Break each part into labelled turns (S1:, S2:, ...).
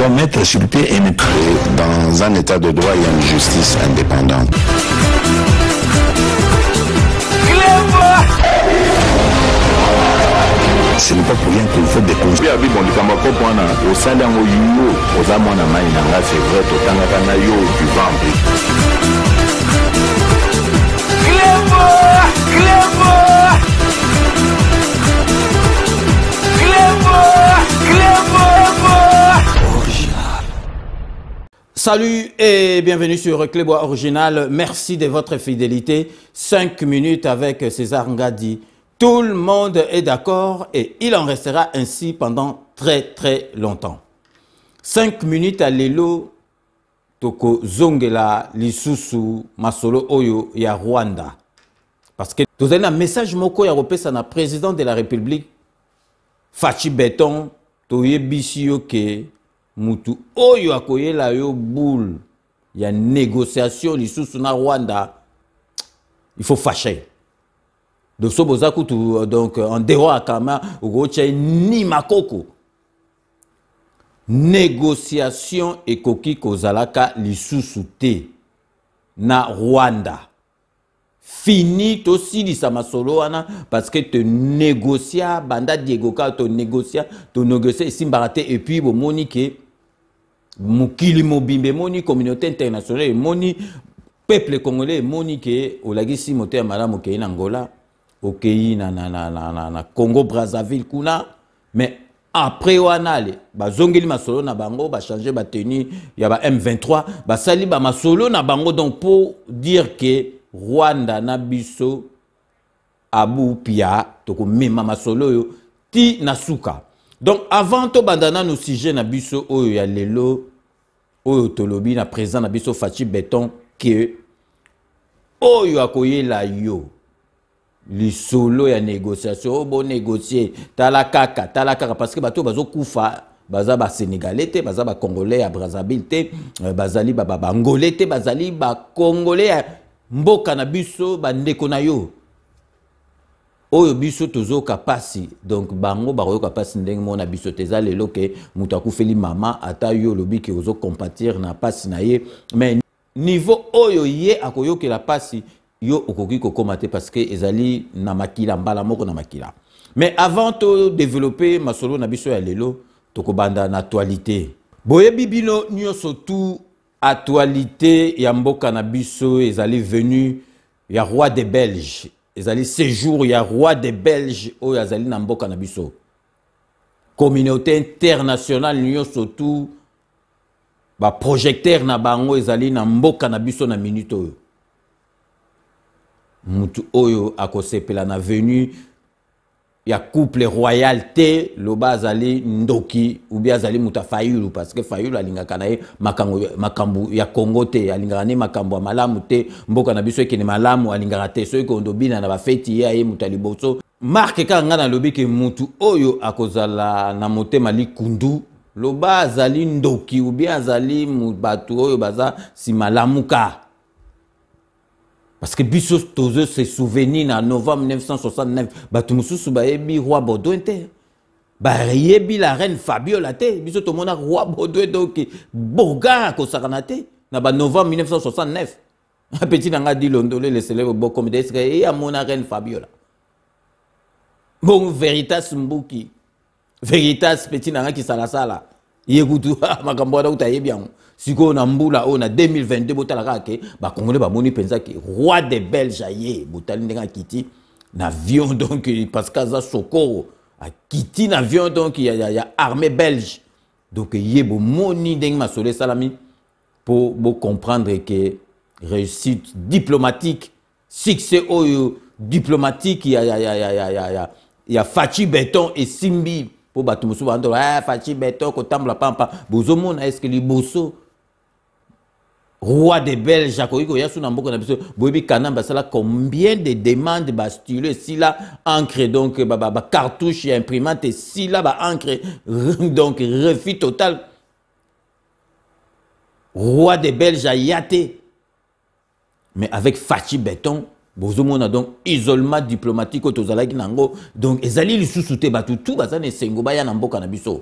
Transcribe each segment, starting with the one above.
S1: doit mettre sur pied une...
S2: Dans un état de droit, il y a une justice indépendante.
S1: Ce n'est pas pour rien qu'il faut des conseils.
S3: Salut et bienvenue sur Clébois Original. Merci de votre fidélité. 5 minutes avec César Ngadi. Tout le monde est d'accord et il en restera ainsi pendant très longtemps. 5 minutes à l'élo, toko zongela lisusu masolo oyo ya Rwanda. Parce que vous avez un message moko ya repesa na président de la République Fachi Beton toye bisio ke mutu oyo akoyela yo boule ya négociation lisusu na Rwanda, il faut fâcher. Donc, donc en dehors à Kama, ni makoko. Négociation et koki kozalaka lisusu te na Rwanda. Fini aussi di samasolo wana parce que te négocier banda Diego ka te négocier simbarate et puis bo monike mukili mobimbe moni communauté internationale moni peuple congolais moni ke olagisi moto ya malamu ke na Angola. Ok, na Congo Brazzaville kuna, mais après wanale ba zongeli masolo na bango ba changer ba tenue ya ba M23 ba sali ba masolo na bango, donc pour dire que Rwanda na biso abu pia toko mema masolo yo ti nasuka. Donc avant to bandana no sujet na biso oyo ya lelo oyo tolobi na présent na biso Fachi Beton que oyo akoyela yo li solo ya négociation, bon négocier, talakaka, parce que bato bazo kufa, baza ba Sénégalais te, baza ba Congolais à Brazzaville te, bazali ba Angolais te, bazali ba Congolais à mboka na biso, ba ndeko na yo. Oyo biso tozo kapasi, donc bango baroyo kapasi ndenge mo na biso teza lelo ke mutaku feli mama ata yo lobi ke ozo compatir na pasi na ye, mais niveau oyo ye akoyo ke la pasi yo okoki kokomate parce que ezali na makila mbala moko na makila. Mais avant de développer masolo na biso ya lelo tokobanda na actualité. Boye bibino nyonso tout actualité ya mboka na biso ezali venu ya roi des Belges. Ezali séjour ya roi des Belges oyo azali na mboka na biso. Communauté internationale nyonso tout ba projecteur na bango ezali na mboka na biso na minute oyo. Mutu oyo akosepela na venu ya couple royal te loba azali ndoki ou bien azali muta Fayulu parce que Fayulu alingaka na ye makambu ya Congo te, alingaka ne makambu ya malamu te, mboka na biso ekene malamu alingaka te, so eko ndobina na bafeti ya ye muta liboso marque ka nga na lobi ke mutu oyo akozala na motema likundu loba azali ndoki ou bien azali mubatu oyo baza si malamuka. Parce que biso tozo se souvenir en novembre 1969, batumususu baebi roi Baudouin te, baebi la reine Fabiola te, biso to mona roi Baudouin donc boga ko sakanate na ba novembre 1969. Petit nanga di londolé le célèbre bon comme des et a mona reine Fabiola. Bon Veritas Mbuki, Veritas petit nanga ki sala sala. Yekutu makambo na utayebi yango. Siko na mbula o na 2022 botalaka ke ba congolais ba moni penza ke roi des Belges aye botali ndenga kiti na avion donc parce que za sokoro a kiti na avion donc il y a armée belge donc yebo moni ndenge masole salami pour comprendre que réussite diplomatique succès oyo diplomatique il y a Fachi Beton et Simbi pour batu musu bando Fachi Beton ko tambla pampa bozo mona est-ce que liboso roi des Belges, combien de demandes bastulées si là encre donc cartouche et imprimante et si là encre donc refus total roi des Belges a yaté mais avec Fachi Beton bozomona donc isolement diplomatique au tozalaki nango donc ezali lisusu te batu tout bazane sengo baya na mboka na biso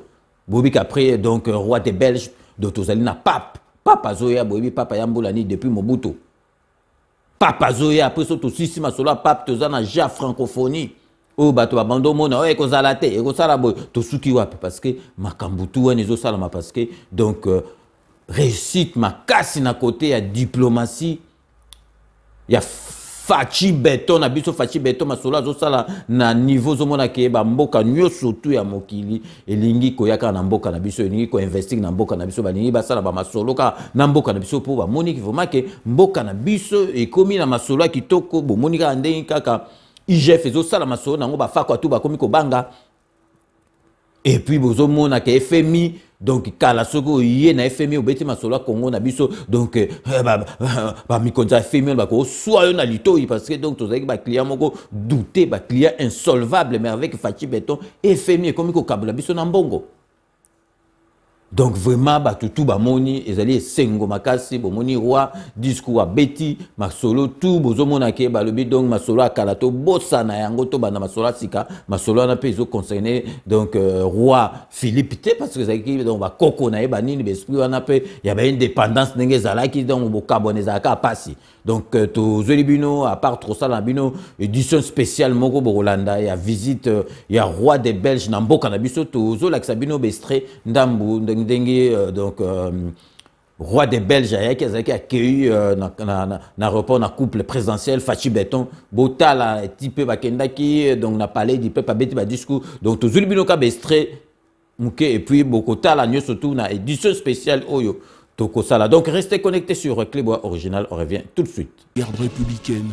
S3: Bobik après, donc, roi des Belges, d'Otozali na pape. Papa Zoya, Bobi, Papa Yamboulani depuis Mobutu. Papa Zoya, après ça, aussi, si ma sola pape, Tozana, ja francophonie. Oh, bato abando mona, oh, ekozala te, ekozala boy, tosuki wapi, parce que makambutu wana ezosalama, parce que, donc, réussite, makasi na côté, ya diplomatie, ya fachi beton, na biso fachi beton, masola zosala na niveau zomona ke ba mboka nyoso tu ya mokili, elingi koyaka na mboka na biso, elingi ko investir na mboka na biso, balingi basala ba masolo ka na mboka na biso po ba moni ki vraiment ke mboka na biso ekomi na masolo kitoko, bo moni ka ndengi kaka IGF ezosala masolo nango bafako atu bakomi kobanga. Et puis bozo mona ke FMI, donc kala soko yé na FMI obeti masolo Congo na biso, donc ba mikonza FMI ba ko soit na litoi, parce que donc tozaki ba client moko douter, ba client insolvable, mais avec Fachi Beton FMI comme ko kabula biso na mbongo. Donc vraiment tout bamoni ezali sengo makasi bomoni roi discours a beti masolo tout bozomona ke balobi, donc masolo akala to bossa na yango to bana masolo sika masolo na peso concerné, donc roi Philippe te, parce que ezaki donc ba koko na eba nini besprit wana pe ya ba indépendance ndenge zalaki, donc bo kaboneza ka pasi. Donc to zolibino à part trop ça la bino édition spéciale moko bo Rolanda ya visite ya roi des Belges na mboka na biso to zolakisa bino bestre ndambu donc roi des Belges qui a accueilli na report na couple présidentiel Fachi Beton botala type bakendaki, donc na parlé du peuple abeti ba discours, donc to zolibino ka bestre muke, et puis bokota la surtout na édition spéciale oyo. Donc restez connectés sur Clébois Original, on revient tout de suite.
S4: Garde républicaine.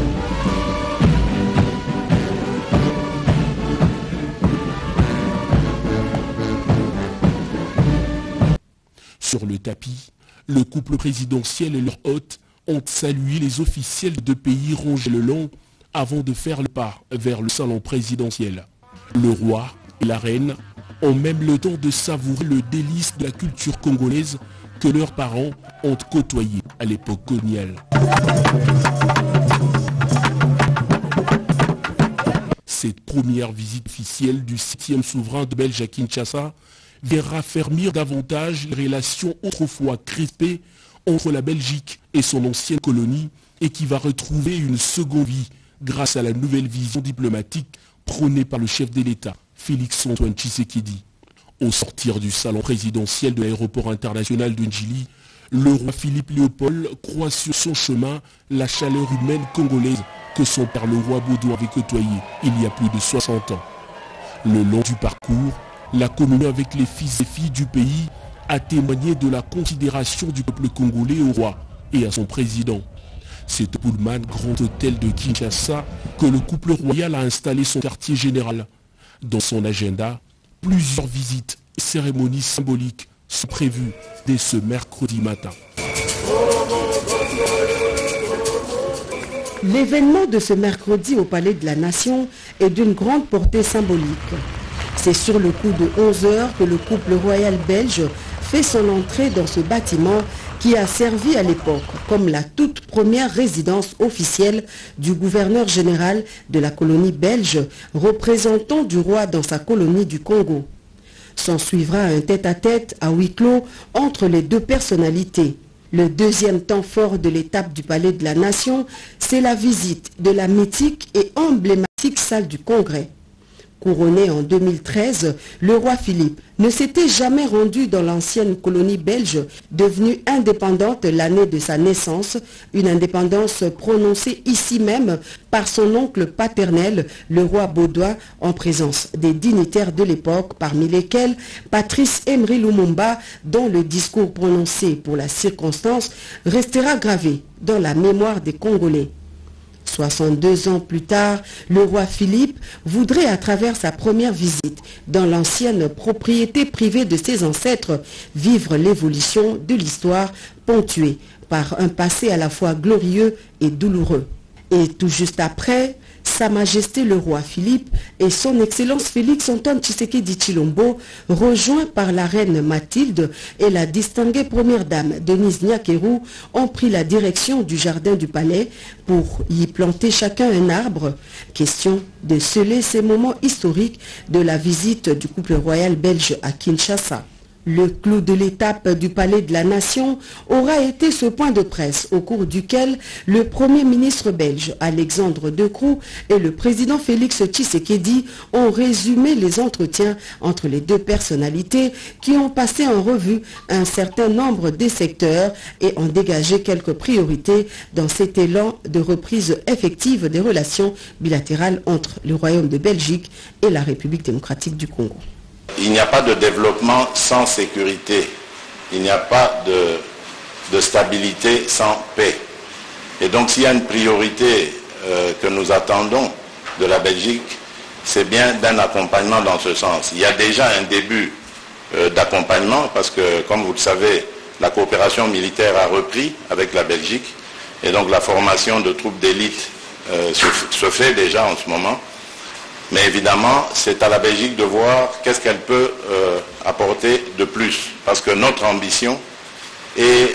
S4: Sur le tapis, le couple présidentiel et leur hôte ont salué les officiels de pays rongés le long avant de faire le pas vers le salon présidentiel. Le roi et la reine ont même le temps de savourer le délice de la culture congolaise que leurs parents ont côtoyé à l'époque coloniale. Cette première visite officielle du 7e souverain de Belge à Kinshasa vient raffermir davantage les relations autrefois crispées entre la Belgique et son ancienne colonie, et qui va retrouver une seconde vie grâce à la nouvelle vision diplomatique prônée par le chef de l'État, Félix-Antoine Tshisekedi. Au sortir du salon présidentiel de l'aéroport international de Njili, le roi Philippe Léopold croit sur son chemin la chaleur humaine congolaise que son père le roi Baudouin avait côtoyée il y a plus de 60 ans. Le long du parcours, la communion avec les fils et filles du pays a témoigné de la considération du peuple congolais au roi et à son président. C'est au Pullman Grand Hôtel de Kinshasa que le couple royal a installé son quartier général. Dans son agenda, plusieurs visites et cérémonies symboliques sont prévues dès ce mercredi matin.
S5: L'événement de ce mercredi au Palais de la Nation est d'une grande portée symbolique. C'est sur le coup de 11 heures que le couple royal belge fait son entrée dans ce bâtiment qui a servi à l'époque comme la toute première résidence officielle du gouverneur général de la colonie belge, représentant du roi dans sa colonie du Congo. S'en suivra un tête-à-tête à huis clos entre les deux personnalités. Le deuxième temps fort de l'étape du Palais de la Nation, c'est la visite de la mythique et emblématique salle du Congrès. Couronné en 2013, le roi Philippe ne s'était jamais rendu dans l'ancienne colonie belge, devenue indépendante l'année de sa naissance, une indépendance prononcée ici même par son oncle paternel, le roi Baudouin, en présence des dignitaires de l'époque, parmi lesquels Patrice Emery Lumumba, dont le discours prononcé pour la circonstance restera gravé dans la mémoire des Congolais. 62 ans plus tard, le roi Philippe voudrait, à travers sa première visite dans l'ancienne propriété privée de ses ancêtres, vivre l'évolution de l'histoire ponctuée par un passé à la fois glorieux et douloureux. Et tout juste après, Sa Majesté le Roi Philippe et Son Excellence Félix-Antoine Tshisekedi Tshilombo, rejoints par la Reine Mathilde et la distinguée Première Dame Denise Nyakeru, ont pris la direction du jardin du palais pour y planter chacun un arbre. Question de sceller ces moments historiques de la visite du couple royal belge à Kinshasa. Le clou de l'étape du Palais de la Nation aura été ce point de presse au cours duquel le Premier ministre belge Alexandre De Croo et le président Félix Tshisekedi ont résumé les entretiens entre les deux personnalités qui ont passé en revue un certain nombre des secteurs et ont dégagé quelques priorités dans cet élan de reprise effective des relations bilatérales entre le Royaume de Belgique et la République démocratique du Congo.
S2: Il n'y a pas de développement sans sécurité. Il n'y a pas de stabilité sans paix. Et donc s'il y a une priorité que nous attendons de la Belgique, c'est bien d'un accompagnement dans ce sens. Il y a déjà un début d'accompagnement parce que, comme vous le savez, la coopération militaire a repris avec la Belgique. Et donc la formation de troupes d'élite se fait déjà en ce moment. Mais évidemment, c'est à la Belgique de voir qu'est-ce qu'elle peut apporter de plus. Parce que notre ambition est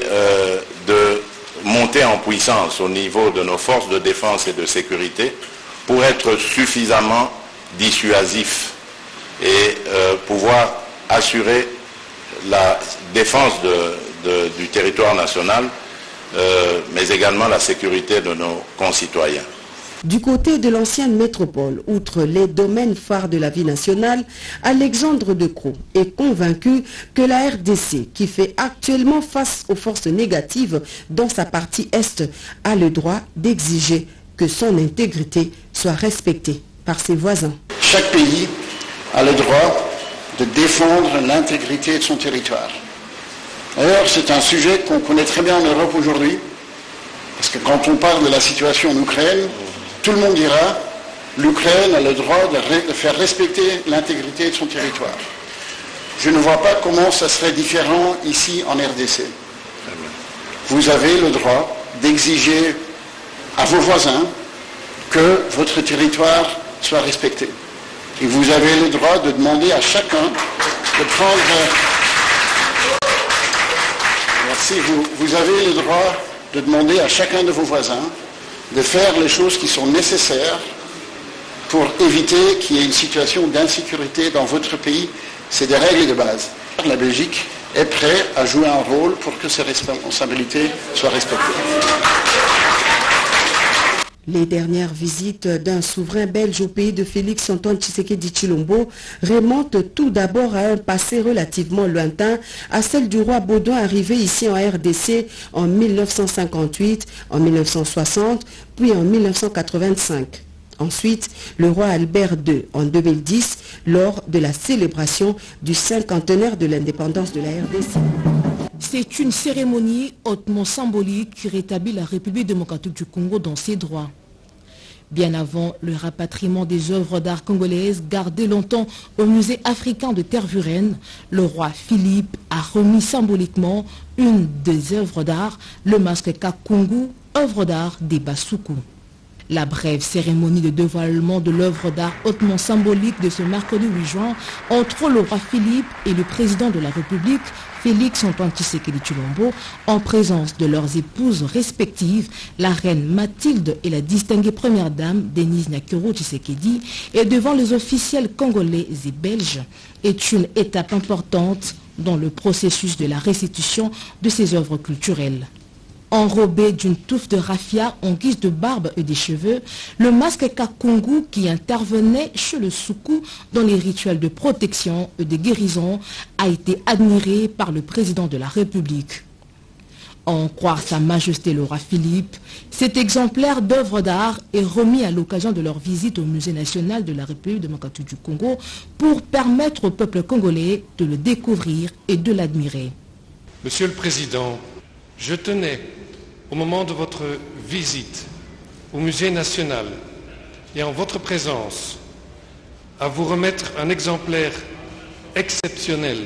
S2: de monter en puissance au niveau de nos forces de défense et de sécurité pour être suffisamment dissuasif et pouvoir assurer la défense du territoire national, mais également la sécurité de nos concitoyens.
S5: Du côté de l'ancienne métropole, outre les domaines phares de la vie nationale, Alexandre De Croo est convaincu que la RDC, qui fait actuellement face aux forces négatives dans sa partie Est, a le droit d'exiger que son intégrité soit respectée par ses voisins.
S6: Chaque pays a le droit de défendre l'intégrité de son territoire. D'ailleurs, c'est un sujet qu'on connaît très bien en Europe aujourd'hui, parce que quand on parle de la situation en Ukraine, tout le monde dira l'Ukraine a le droit de faire respecter l'intégrité de son territoire. Je ne vois pas comment ça serait différent ici en RDC. Vous avez le droit d'exiger à vos voisins que votre territoire soit respecté. Et vous avez le droit de demander à chacun de prendre... Merci. Vous avez le droit de demander à chacun de vos voisins de faire les choses qui sont nécessaires pour éviter qu'il y ait une situation d'insécurité dans votre pays. C'est des règles de base. La Belgique est prête à jouer un rôle pour que ces responsabilités soient respectées.
S5: Les dernières visites d'un souverain belge au pays de Félix-Antoine Tshisekedi Tshilombo remontent tout d'abord à un passé relativement lointain, à celle du roi Baudouin arrivé ici en RDC en 1958, en 1960, puis en 1985. Ensuite, le roi Albert II en 2010, lors de la célébration du 50e de l'indépendance de la RDC.
S7: C'est une cérémonie hautement symbolique qui rétablit la République démocratique du Congo dans ses droits. Bien avant le rapatriement des œuvres d'art congolaises gardées longtemps au musée africain de Tervuren, le roi Philippe a remis symboliquement une des œuvres d'art, le masque Kakungu, œuvre d'art des Basuku. La brève cérémonie de dévoilement de l'œuvre d'art hautement symbolique de ce mercredi 8 juin entre le roi Philippe et le président de la République, Félix-Antoine Tshisekedi Tshilombo, en présence de leurs épouses respectives, la reine Mathilde et la distinguée première dame Denise Nyakeru Tshisekedi, et devant les officiels congolais et belges, est une étape importante dans le processus de la restitution de ces œuvres culturelles. Enrobé d'une touffe de raffia en guise de barbe et des cheveux, le masque Kakungu qui intervenait chez le Soukou dans les rituels de protection et de guérison a été admiré par le président de la République. À en croire Sa Majesté le roi Philippe, cet exemplaire d'œuvre d'art est remis à l'occasion de leur visite au Musée national de la République démocratique du Congo pour permettre au peuple congolais de le découvrir et de l'admirer.
S8: Monsieur le Président, je tenais, au moment de votre visite au Musée national et en votre présence, à vous remettre un exemplaire exceptionnel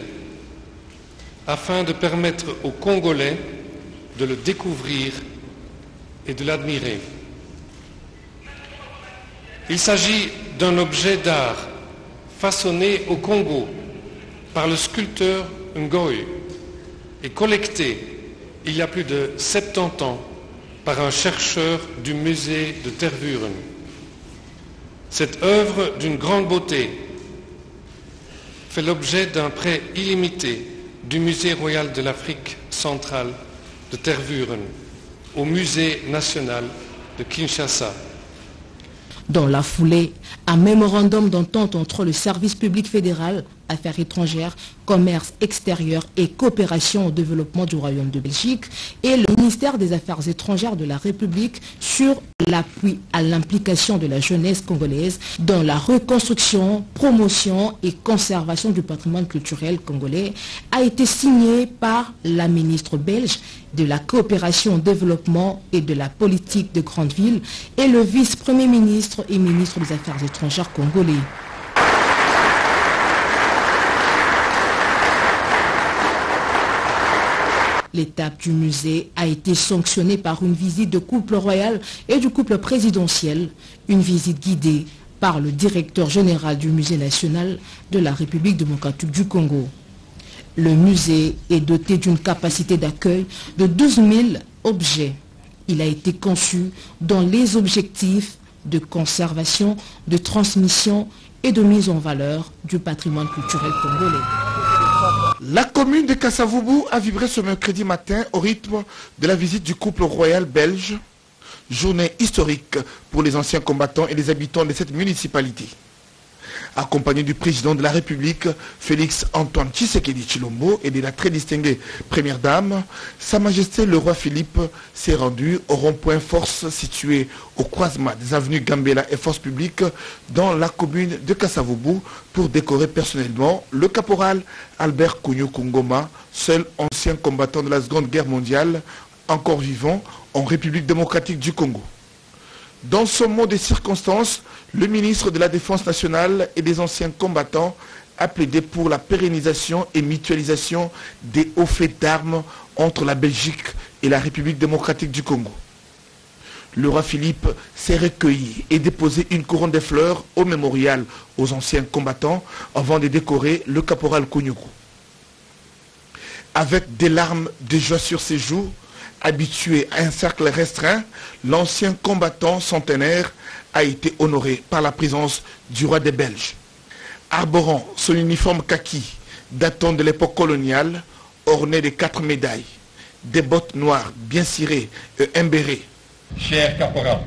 S8: afin de permettre aux Congolais de le découvrir et de l'admirer. Il s'agit d'un objet d'art façonné au Congo par le sculpteur Ngoy et collecté il y a plus de 70 ans par un chercheur du musée de Tervuren. Cette œuvre d'une grande beauté fait l'objet d'un prêt illimité du Musée royal de l'Afrique centrale de Tervuren au Musée national de Kinshasa.
S7: Dans la foulée, un mémorandum d'entente entre le service public fédéral, affaires étrangères, commerce extérieur et coopération au développement du Royaume de Belgique et le ministère des Affaires étrangères de la République sur l'appui à l'implication de la jeunesse congolaise dans la reconstruction, promotion et conservation du patrimoine culturel congolais a été signé par la ministre belge de la coopération au développement et de la politique de grande ville et le vice-premier ministre et ministre des Affaires étrangères congolais. L'étape du musée a été sanctionnée par une visite de couple royal et du couple présidentiel, une visite guidée par le directeur général du musée national de la République démocratique du Congo. Le musée est doté d'une capacité d'accueil de 12 000 objets. Il a été conçu dans les objectifs de conservation, de transmission et de mise en valeur du patrimoine culturel congolais.
S9: La commune de Kasavubu a vibré ce mercredi matin au rythme de la visite du couple royal belge, journée historique pour les anciens combattants et les habitants de cette municipalité. Accompagné du président de la République, Félix Antoine Tshisekedi Tshilombo, et de la très distinguée première dame, Sa Majesté le roi Philippe s'est rendu au rond-point Force situé au croisement des avenues Gambela et Force publique dans la commune de Kasavubu pour décorer personnellement le caporal Albert Kounyoukou Ngoma, seul ancien combattant de la Seconde Guerre mondiale, encore vivant en République démocratique du Congo. Dans ce mot de circonstances, le ministre de la Défense nationale et des anciens combattants a plaidé pour la pérennisation et mutualisation des hauts faits d'armes entre la Belgique et la République démocratique du Congo. Le roi Philippe s'est recueilli et déposé une couronne de fleurs au mémorial aux anciens combattants avant de décorer le caporal Kounyoukou. Avec des larmes de joie sur ses joues, habitué à un cercle restreint, l'ancien combattant centenaire a été honoré par la présence du roi des Belges. Arborant son uniforme kaki datant de l'époque coloniale, orné de 4 médailles, des bottes noires bien cirées et un béret.
S10: Cher caporal,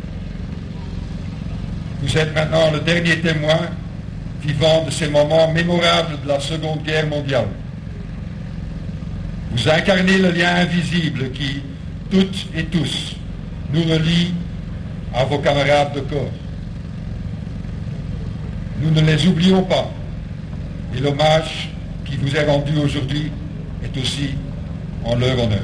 S10: vous êtes maintenant le dernier témoin vivant de ces moments mémorables de la Seconde Guerre mondiale. Vous incarnez le lien invisible qui, toutes et tous, nous relie à vos camarades de corps. Nous ne les oublions pas et l'hommage qui vous est rendu aujourd'hui est aussi en leur honneur.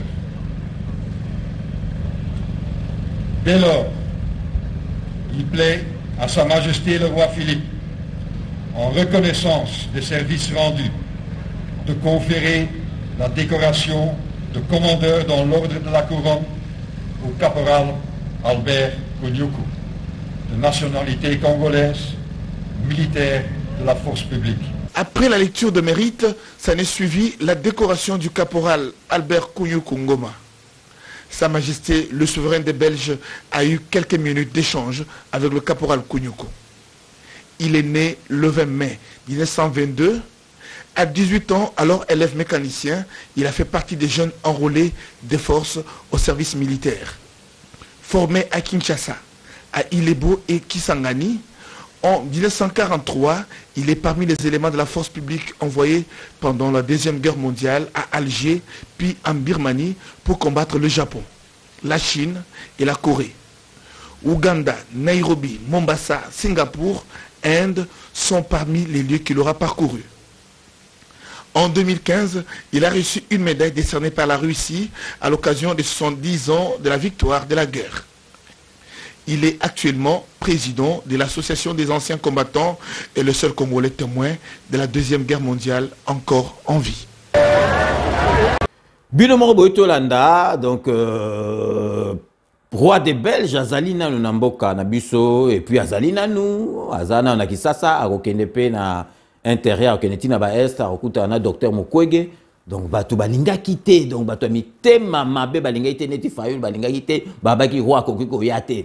S10: Dès lors, il plaît à Sa Majesté le roi Philippe, en reconnaissance des services rendus, de conférer la décoration de commandeur dans l'ordre de la couronne au caporal Albert Kounyoukou, de nationalité congolaise, militaire de la force publique.
S9: Après la lecture de mérite, s'en est suivi la décoration du caporal Albert Kounyoukou Ngoma. Sa Majesté, le souverain des Belges, a eu quelques minutes d'échange avec le caporal Kounyoukou. Il est né le 20 mai 1922. À 18 ans, alors élève mécanicien, il a fait partie des jeunes enrôlés des forces au service militaire. Formé à Kinshasa, à Ilebo et Kisangani, en 1943, il est parmi les éléments de la force publique envoyés pendant la Deuxième Guerre mondiale à Alger, puis en Birmanie pour combattre le Japon, la Chine et la Corée. Ouganda, Nairobi, Mombasa, Singapour, Inde sont parmi les lieux qu'il aura parcourus. En 2015, il a reçu une médaille décernée par la Russie à l'occasion des 70 ans de la victoire de la guerre. Il est actuellement président de l'Association des anciens combattants et le seul Congolais témoin de la Deuxième Guerre mondiale encore en vie.
S3: Binomo Boitolanda, donc roi des Belges azali na mboka na biso et puis azali na nous azana na kisasa akokende pe na intérieur akokende na ba est akokuta na docteur Mukwege donc bato balinga kité donc bato mitema mabe balinga ite neti fayulu balinga ite babaki roi kokiko yate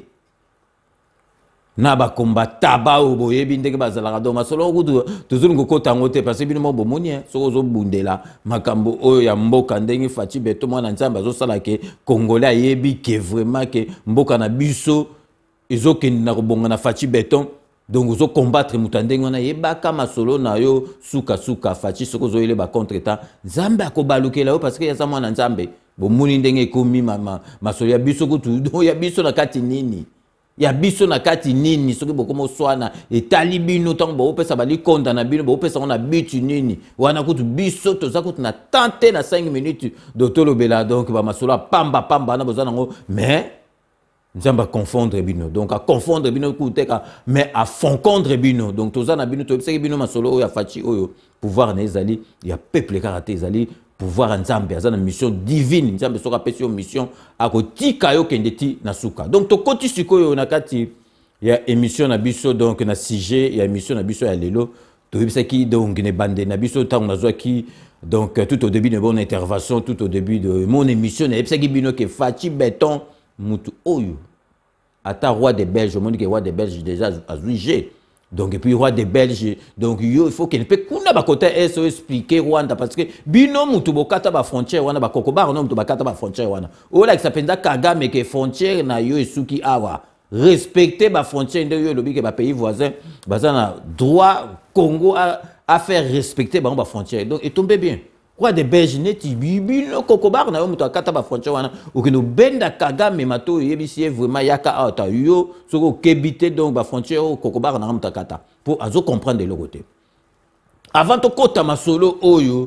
S3: na ba combattant ba oboyebi ndenge bazalaka donc masolo kutu tuzulu ngokota ngote parce que bino mo bomoni soko zo bundela makambo oyo ya mboka ndenge Faci Beton mwana nzamba zo sala ke congolais ayebi ke vraiment ke mboka na biso ezokende na kobonga na Faci Beton donc zo combattre mutandenge na yebaka masolo na yo suka Faci soko zo yele ba contre temps nzambe akobalukela yo parce que ya mwana nzambe bomoni ndenge komi masolo ya biso kutu ya biso na kati nini ya biso na kati nini soki bokomo swana etali bino tango bopesa bali konda na bino bopesa on na bitu nini wana kutu biso toza kutu na tante na 5 minutes d'otolobela donc ba masolo pamba na bozana ngo mais nzamba confondre bino donc a confondre bino kuteka mais a foncondre bino donc toza na bino tobisaki bino masolo oyo Faci oyo pouvoir na ezali ya peuple karaté ezali pouvoir nzambe azana mission divine nzambe soka pesi mission akotika yo kendeti na suka donc to koti sikoyo na kati ya émission na biso donc na sujet ya émission na biso ya lelo to bisaki donc ne bande na biso tango na zwaki donc tout au début de mon intervention tout au début de mon émission na bisaki bino ke Faci Beton mutu oyo ata roi des Belges monde ke roi des Belges déjà azouigé donc et puis roi des Belges donc il faut qu'il peut kuna ba côté eso expliquer Rwanda parce que bino mutu bokata ba frontière wana ba kokobar no mutu bakata ba frontière wana ola kisapenda Kagame ke frontière na yo esuki awa respecter ba frontière de yo lobi ke ba pays voisin bazana droit Congo à faire respecter ba frontière donc et tomber bien roi des Belges neti bibino kokobar na yo mutu akata ba frontière wana okino benda Kagame mato yebisi vraiment yaka ata yo soko kebite donc ba frontière kokobar na mutu akata pour azo comprendre de l'autre côté avant to kota masolo oyo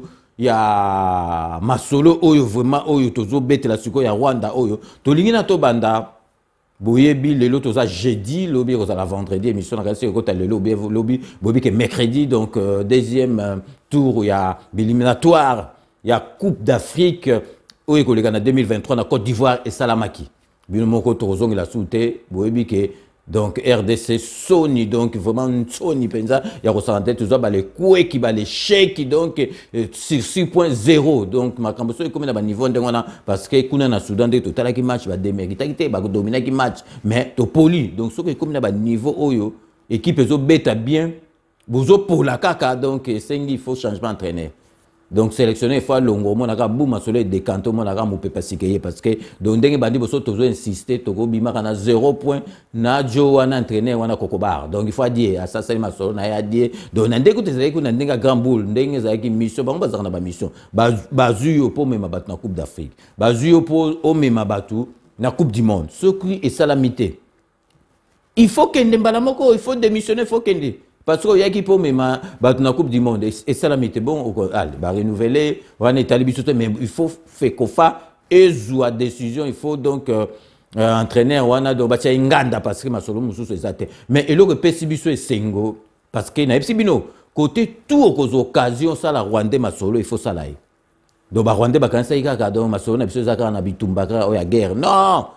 S3: ya masolo oyo vraiment oyo tozo betela siko ya Rwanda oyo to lingina to banda boyebi lelo toza jeudi lobi kozala vendredi émission na kasi kota lelo lobi boyebi que mercredi donc deuxième tour ya éliminatoire ya Coupe d'Afrique oyo koleka na 2023 na Côte d'Ivoire et Salamaki bino moko tozongi la soute boyebi que donc RDC Sony donc vraiment Sony penza ya ressenté tout ba les coups qui ba les chèques donc sur 6.0 donc makambo so comme na ba niveau ndengona parce que kuna na Soudan de total ki match ba démérité ba dominer ki match mais to poli donc so comme na ba niveau oyo équipe zo beta bien bozo pour la kaka donc il faut changement entraîneur donc sélectionner fois longo monaka bouma solo décanto monaka mope pasikeye parce que donc ndenge bandi boso tozo insister toko bimaka na 0 point na jo wana entraîneur wana kokobar donc il faut dire à ça c'est ma solo na ya dire donc ndenge kutezali kuna ndenge grand boule ndenge zaki mission bango bazaka na ba mission bazuyo po mema batu na Coupe d'Afrique bazuyo po o mema batu na Coupe du monde ce qui est salamité il faut que ndembala moko il faut démissionner il faut que parce qu'il y a qui peut même battre la Coupe du Monde et ça la mette bon allez va renouveler on est allé bisoter mais il faut faire kofa et jouer décision il faut donc entraîner wana do batia inganda parce que masolo mususu ezate mais eloko pesi biso esengo parce que na bino côté tout aux occasions ça la Rwanda masolo il faut ça là donc ba Rwanda ba kanisa ikaka donc masolo na biso ezaka na bitumbaka o ya guerre non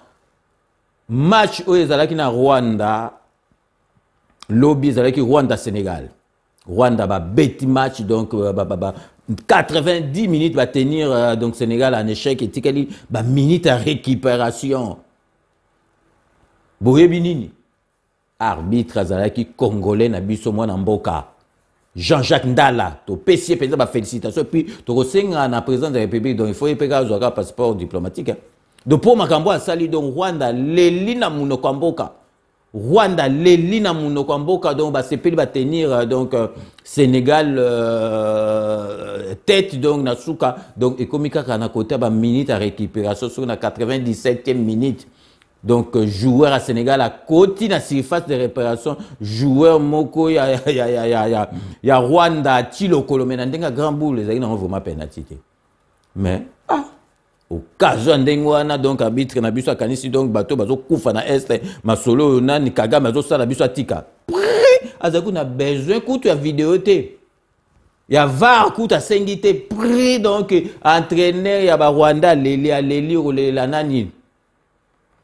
S3: match o ezalaki na Rwanda lobby zalaki Rwanda Sénégal Rwanda ba beti match donc 90 minutes va tenir donc Sénégal en échec et tikali ba minute à récupération boyebi nini arbitre zalaki congolais na biso mwana mboka Jean-Jacques Ndala to pesier penza ba félicitations puis to kosenga na président de la République donc il faut epeka zoka passeport diplomatique donc pour makambo asali donc Rwanda leli na munoko mboka Rwanda leli na munoko mboka donc ba sepeli ba tenir donc Sénégal tête donc na suka donc ekomika kana kota ba minute à récupération sur na 97e minute donc joueur à Sénégal à côté na surface de réparation joueur moko ya Rwanda tilo kolomena ndenga grand boule ezali na vraiment penalty mais occasion ndengwana donc arbitre na biso akanisi donc bato bazo kufa na est masolo nani Kagame azo sala biso atika azaku na besoin kutu ya vidéo te ya var kutu asengi te donc entraîneur ya ba Rwanda leli olela nani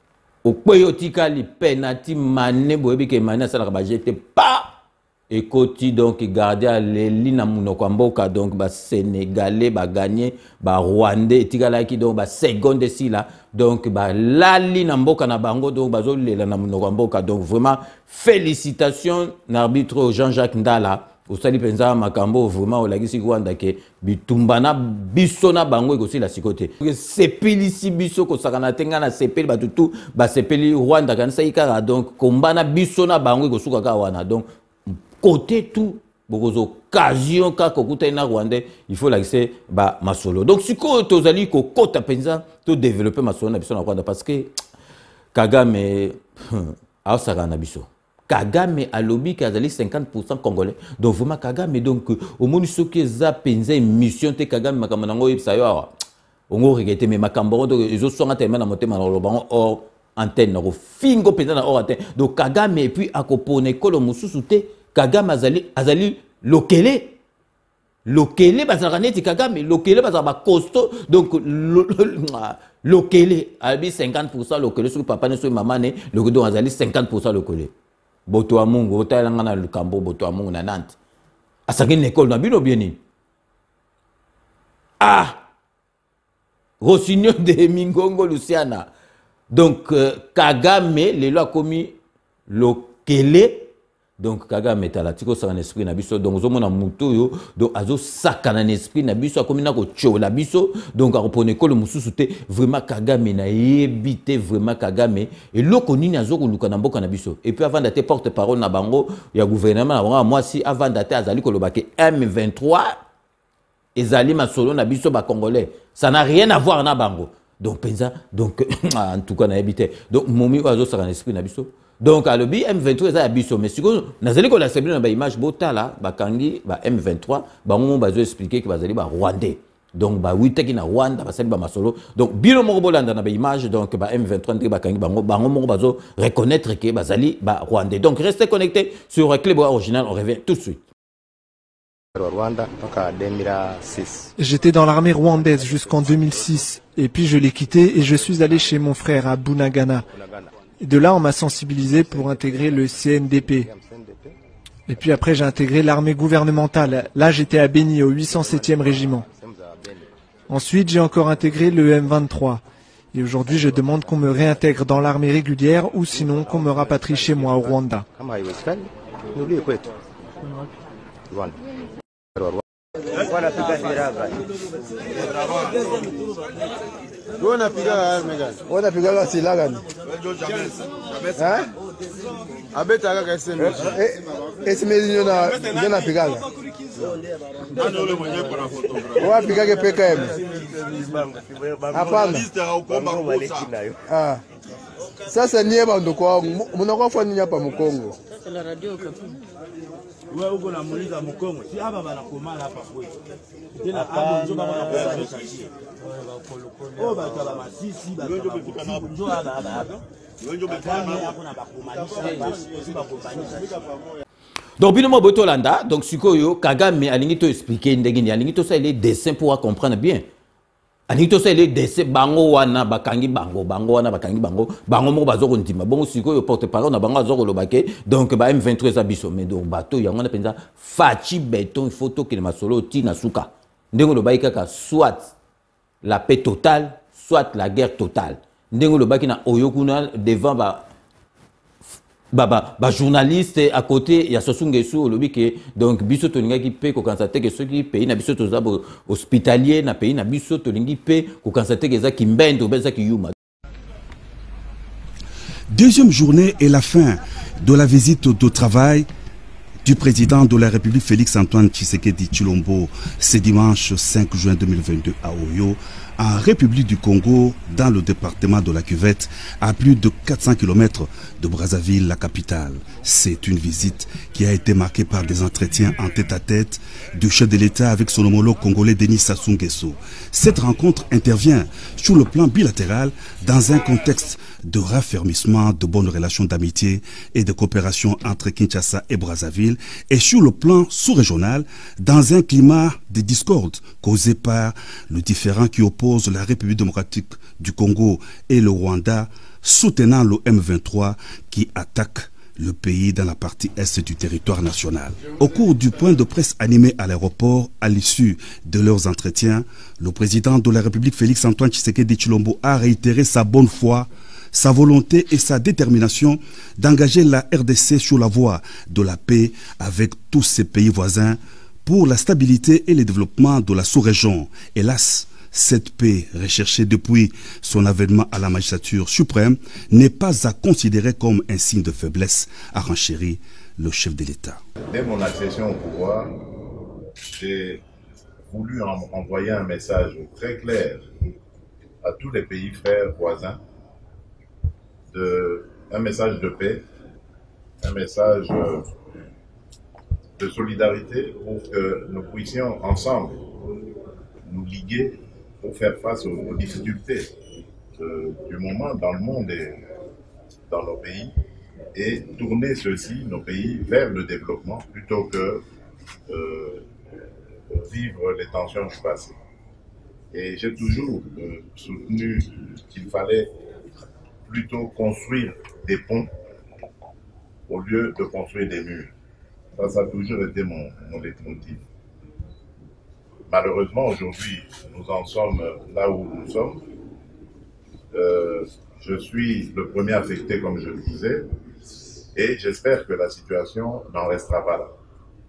S3: Okoyotika li penalty mané boyebi ke mané ça la jeté pas et koti donc gardien les na munoko mboka donc ba sénégalais ba gagné ba rwandais tikala ki donc ba seconde si là donc ba lali na mboka na bango donc bazo lela na munoko mboka donc vraiment félicitations l'arbitre Jean-Jacques Ndala osali penza makambo vraiment olagisi Rwanda ke bitumbana biso na bango ekosi la sikote sepeli si biso ko sakana tenga na sepeli batutu ba sepeli Rwanda kanisa ikara donc kombana biso na bango ekosuka ka wana donc côté tout beaucoup occasion ka kokuta na Rwandais il faut laisser ba masolo donc siko tozali ko kota penza to développer masolo na biso na Rwanda parce que Kagame a sakana biso Kagame a lobby kazali 50% congolais donc vraiment Kagame donc au monde ce qui za penza mission te Kagame makambo nango yebisa yo ongo regete mais makambo donc ils sont tellement na motema na lobango or antenne na fingo penza na or antenne donc Kagame et puis akopone kolo mususu te Kagame azali lokele bazalaka neti Kagame lokele bazalaka ba costaud donc lokele abi 50% lokele sur papa ne sur maman ne le donc azali 50% lokele boto wa mungu otalanga na lukambo boto wa mungu na Nantes asaki une école na bino bien ni Rossignol de Mingongo Luciana donc Kagame les lois commis lokele donc Kagame est à la tiko sa esprit na biso donc zo mona muto yo donc azo sakana na esprit na biso akomi na ko chola biso donc akopone ko le mususu te vraiment Kagame na yebité vraiment Kagame et loko nini azo ko luka na mboka na biso et puis avant d'être porte-parole na bango ya gouvernement na bango moi si avant d'être azali ko lobake M23 ezali masolo na biso ba congolais ça n'a rien à voir na bango donc penza donc en tout cas na yebité donc momi azo sakana esprit na biso donc à l'objet M23 ça abisso mais si vous n'avez pas la célébrer dans l'image botala bakangi ba M23 bango bazo expliquer que bazali ba rwandais donc ba witeki na Rwanda basali ba masolo donc bino moko bolanda na ba image donc ba M23 ndé bakangi bango moko bazo reconnaître que bazali ba rwandais donc restez connectés sur Club Original on revient tout de suite.
S11: J'étais dans l'armée rwandaise jusqu'en 2006 et puis je l'ai quitté et je suis allé chez mon frère à Bunagana. Et de là, on m'a sensibilisé pour intégrer le CNDP. Et puis après, j'ai intégré l'armée gouvernementale. Là, j'étais à Béni, au 807e régiment. Ensuite, j'ai encore intégré le M23. Et aujourd'hui, je demande qu'on me réintègre dans l'armée régulière ou sinon qu'on me rapatrie chez moi au Rwanda.
S12: Sasa niye bandu kwa munakofanya nini hapa Mkongo?
S13: La radio
S14: wewe uko na muuliza Mkongo si hapa banakomala hapa kwetu tena hapo ndio baba wanakuwa oh bata masisi bata ndio hapa ndio betana hakuna bakumalisha si bakombanisha.
S3: Donc binomo botolanda donc sikoyo Kagame alingi to expliquer ndengini alingi to ça les dessins pour comprendre bien. Anito ça les décès bango wana bakangi bango wana bakangi bango moko bazoko ndima bongo sikoyo porte-parole na bango azoko lobake donc ba M23 abiso mais donc bato yango na penza fachi béton photo que masolo ti na suka ndengo lobaki kaka soit la paix totale soit la guerre totale ndengo lobaki na oyokuna devant ba journaliste à côté ya sosungesu olobi que donc biso tolinga ki pe ko constater que ceux qui pays na biso toza hospitalier na pays na biso tolingi pe ko constater que za kimbendo beza ki yuma.
S15: Deuxième journée et la fin de la visite de travail du président de la République Félix-Antoine Tshisekedi Tshilombo ce dimanche 5 juin 2022 à Oyo, en République du Congo, dans le département de la Cuvette, à plus de 400 km de Brazzaville, la capitale. C'est une visite qui a été marquée par des entretiens en tête-à-tête du chef de l'État avec son homologue congolais Denis Sassou Nguesso. Cette rencontre intervient sur le plan bilatéral dans un contexte de raffermissement de bonnes relations d'amitié et de coopération entre Kinshasa et Brazzaville, et sur le plan sous-régional dans un climat de discorde causé par le différend qui oppose la République démocratique du Congo et le Rwanda soutenant le M23 qui attaque le pays dans la partie est du territoire national. Au cours du point de presse animé à l'aéroport, à l'issue de leurs entretiens, le président de la République Félix-Antoine Tshisekedi Tshilombo a réitéré sa bonne foi, sa volonté et sa détermination d'engager la RDC sur la voie de la paix avec tous ses pays voisins pour la stabilité et le développement de la sous-région. Hélas, cette paix, recherchée depuis son avènement à la magistrature suprême, n'est pas à considérer comme un signe de faiblesse, a renchéri le chef de l'État.
S2: Dès mon accession au pouvoir, j'ai voulu envoyer un message très clair à tous les pays frères voisins, un message de paix, un message de solidarité pour que nous puissions ensemble nous liguer pour faire face aux difficultés du moment dans le monde et dans nos pays et tourner ceux-ci, nos pays, vers le développement plutôt que vivre les tensions du passé. Et j'ai toujours soutenu qu'il fallait plutôt construire des ponts au lieu de construire des murs. Ça a toujours été mon leitmotiv. Malheureusement, aujourd'hui, nous en sommes là où nous sommes. Je suis le premier affecté, comme je le disais, et j'espère que la situation n'en restera pas là.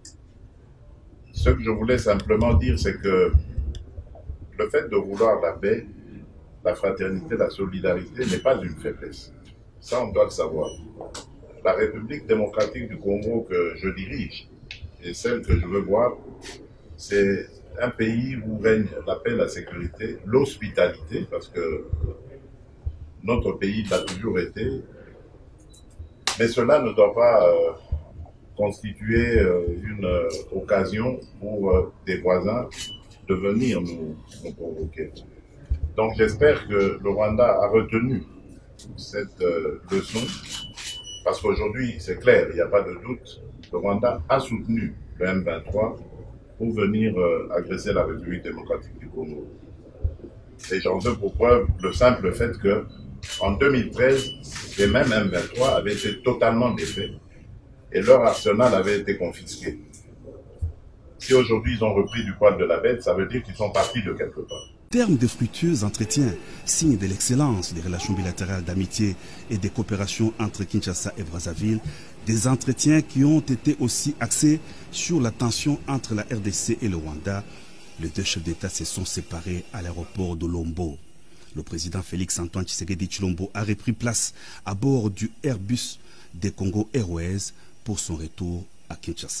S2: Ce que je voulais simplement dire, c'est que le fait de vouloir la paix, la fraternité, la solidarité n'est pas une faiblesse. Ça, on doit le savoir. La République démocratique du Congo que je dirige et celle que je veux voir, c'est un pays où règne la paix, la sécurité, l'hospitalité, parce que notre pays l'a toujours été. Mais cela ne doit pas constituer une occasion pour des voisins de venir nous provoquer. Donc j'espère que le Rwanda a retenu cette leçon, parce qu'aujourd'hui, c'est clair, il n'y a pas de doute, le Rwanda a soutenu le M23 pour venir agresser la République démocratique du Congo. Et j'en veux pour preuve le simple fait que en 2013, les mêmes M23 avaient été totalement défaits et leur arsenal avait été confisqué. Si aujourd'hui ils ont repris du poil de la bête, ça veut dire qu'ils sont partis de quelque part.
S15: Terme de fructueux entretiens, signe de l'excellence des relations bilatérales d'amitié et de coopération entre Kinshasa et Brazzaville, des entretiens qui ont été aussi axés sur la tension entre la RDC et le Rwanda. Les deux chefs d'État se sont séparés à l'aéroport de Lombo. Le président Félix-Antoine Tshisekedi Tshilombo a repris place à bord du Airbus des Congo Airways pour son retour à Kinshasa.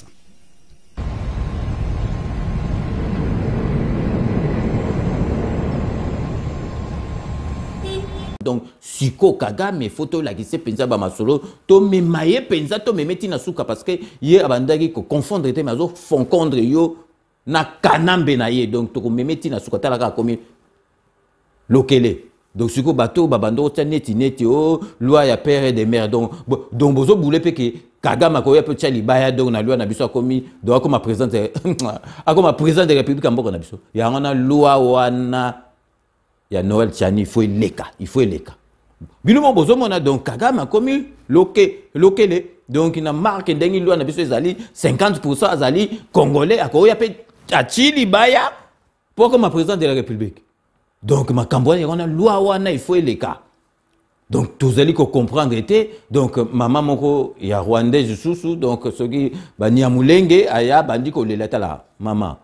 S3: Donc, Siko Kagame, photo la qui se pensa ba masolo, to me maye pensa to me meti na suka parce que ye abandaki ko confondre te mazo fonkondre yo na kanambe na ye, donc to me meti na suka talaka komi lokele. Donc Siko bateau babando neti neti o loi ya père et de mère, donc bozo boule pe que Kagame ko ya pe tchali baya donc na loi na biso komi donc comme président de la République amboko na biso ya ngana loi wana ya Noël Tchani, il faut leka. Bilumo bozomona donc Kagame a commis lokele. Donc il a marqué dengi loi na biso ezali 50% azali congolais akoya pe achili baya pour comme président de la République. Donc ma cambouane on a loi wana il faut leka. Donc tous allez comprendre était donc maman moko ya rwandais susu donc ce qui ba niamulenge aya bandi ko lelata la maman.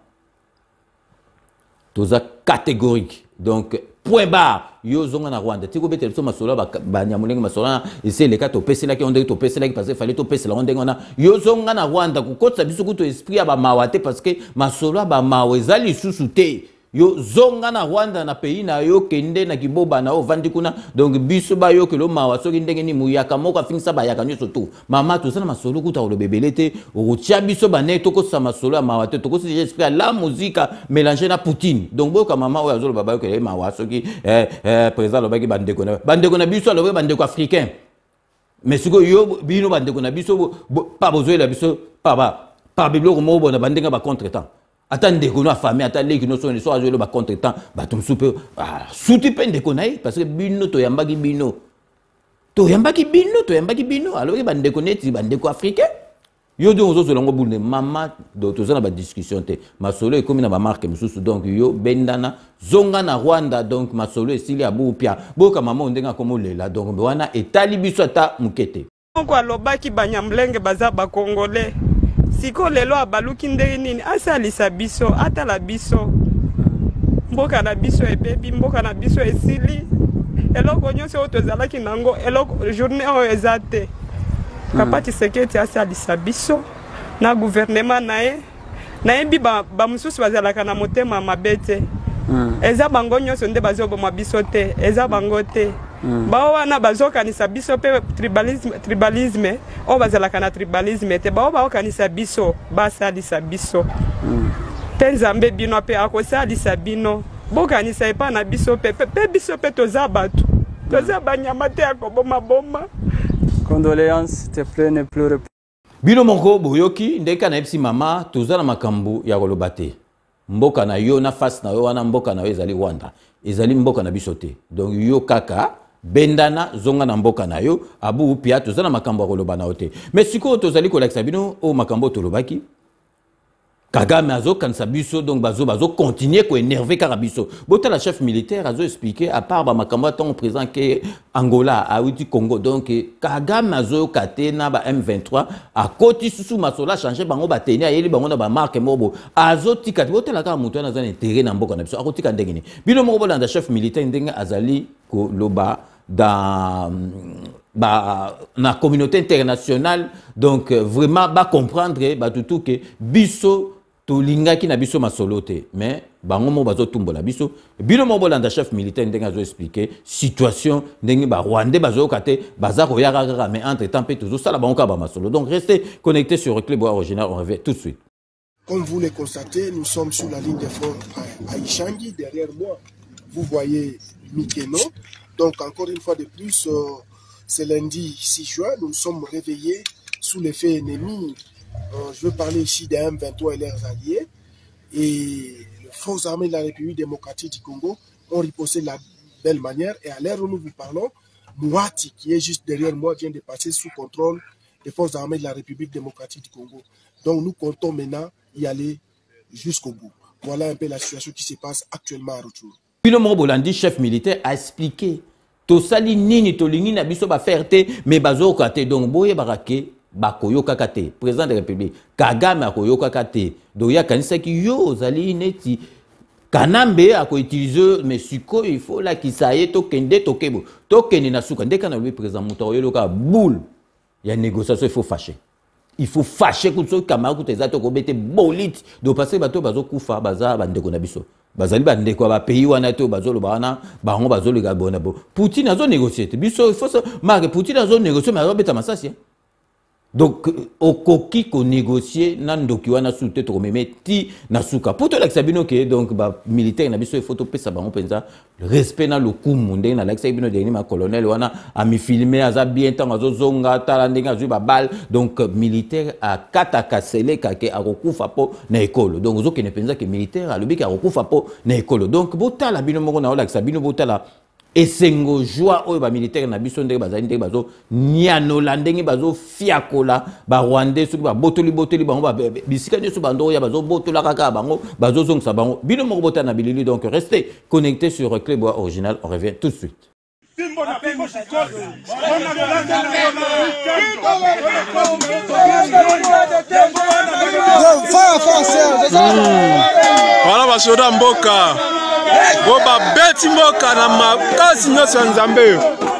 S3: Tous catégorique. Donc point barre yo zonga na Rwanda tiko betel so masola ba nyamulenge masola et c'est les cas to pesela ki on de to pesela ki parce que fallait to pesela on ngona yo zonga na Rwanda ku kotsa biso ku to esprit ya ba mawate parce que masola ba mawezali susute yo zonga na Rwanda na pays na yo kende na kiboba na ovandi kuna donc biso ba yo ke lo mawa soki ndenge ni muyaka moko afingisa ba yaka nyoso to mama to sana masolo kuta lo bebelete rotia biso ba ne to ko sa masolo mawa te to ko si esprit la musique mélanger na Poutine donc boka mama o azolo baba yo ke mawa soki président lo baki bandeko na biso lo bandeko africain mais siko yo bino bandeko na biso pas besoin la biso pas biblo mo bona bandenga ba contretemps. Attendez que nous famille attendez que nous sommes soit jouer le contretemps batum soupe souti peine de connaître parce que bino to yambaki bino toyambaki bino alors bandeko neti bandeko africain yo de ozo longo boule mama do tozana ba discussion te masolo ekomi na ba marque mususu donc yo bendana zonga na Rwanda donc masolo esili abu pia boka mama ndenga komo lela donc wana etali biso ata mukete
S13: kwa lobaki banyamlenge baza ba congolais siko lelo abaluki ndenge nini asalisa biso ata la biso mboka na biso ebebi mboka na biso esili eloko nyonso oyo tozalaki nango eloko journée oyo eza te Papa Tshisekedi asalisa biso na gouvernement nayebi ba mususu bazalaka na motema mabe te eza bango nyonso nde bazoboma biso te eza bango te bao wana bazokanisa biso pe tribalisme oyo bazalaka na tribalisme te bao baokanisa biso basalisa biso te nzambe bino pe akosalisa bino bokanisa epa na biso pe biso pe toza bato toza banyama te akoboma boma.
S16: Condoléances, s'il te plaît, ne pleure pas.
S3: Bino moko boyoki ndeka na epsi mama tozala makambu ya kolobate. Mboka na yo na face na yo wana mboka na yo ezali Rwanda. Ezali mboka na biso te. Donc yo kaka bendana zonga na mboka na yo abu pia tozala makambu ya koloba na ote. Mais siko tozali kolakisa bino o makambo tolobaki. Kagame azo kanisa biso donc bazo continuer ko énerver kaka biso. Bota la chef militaire azo expliquer à part ba makambo ton président que Angola a outi Congo donc Kagame azo katena ba M23 a koti susu masola changer bango ba tenir yeli bango na ba marque mobo azo tikati bota la ka mutu na zana intérêt na mboka na biso akotika ndengeni. Bino moko bolanda chef militaire ndenga azali ko loba dans la communauté internationale donc vraiment ba comprendre ba tutu que biso to lingaki na biso masolo te mais bango mo bazo tumbola biso bino mo bolanda chef militaire ndenga zo expliquer situation ndenge ba Rwandais bazo kate baza ko yaka mais entre temps pe toujours ça la bango ka ba masolo donc restez connectés sur Club Original, on revient tout de suite.
S17: Comme vous le constatez, nous sommes sur la ligne de front à Ishangi. Derrière moi, vous voyez Mikeno. Donc encore une fois de plus, c'est lundi 6 juin, nous sommes réveillés sous l'effet ennemi. Je veux parler ici des M23 et leurs alliés. Et les forces armées de la République démocratique du Congo ont riposté de la belle manière. Et à l'heure où nous vous parlons, Mouati, qui est juste derrière moi, vient de passer sous contrôle des forces armées de la République démocratique du Congo. Donc nous comptons maintenant y aller jusqu'au bout. Voilà un peu la situation qui se passe actuellement à Rutshuru.
S3: Bilo Bolandi, chef militaire, a expliqué tosali nini tolingi na biso ba faire te mais bazo kate donc boye barake bakoyo kakate président de la République Kagame akoyo kakate donc ya kanisa ki yo zali neti kanambe ako utiliser mais siko il faut la kisaye to kende to kebo to kende na suka ndeka na lui président muto yo ka boule ya négociation il faut fâcher kuso kamako tezato ko bete bolite do passer bato bazo kufa baza bandeko na biso bazali bandeko ba pays wana to bazolo bana bango bazolo ga bona bo Poutine azo négocier biso il faut ça marque Poutine azo négocier mais azo beta masasi donc okoki ko négocier nandoki wana soute to memeti na suka poto la sabino ke donc ba militaire na biso il faut to pesa bango penza le respect na lokumu ndenge na la sabino de ma colonel wana a mi filmer aza bien tant azo zonga tala ndenge azu ba balle donc militaire a kata kasele kake akokufa po na ekolo donc ozo ke ne penza ke militaire a lobi ka akokufa po na ekolo donc botala bino moko na la sabino botala esengo joie oyo ba militaire na biso ndenge bazali ndenge bazo nyanola ndenge bazo fiakola ba Rwandais soki ba botoli bango ba bisika nyoso bando ya bazo botola kaka bango bazo zongisa bango bino moko botana na bilili donc restez connectés sur Club Original, on revient tout de suite.
S18: Voilà basoda mboka boba beti mboka na makasi nyonso ya Nzambe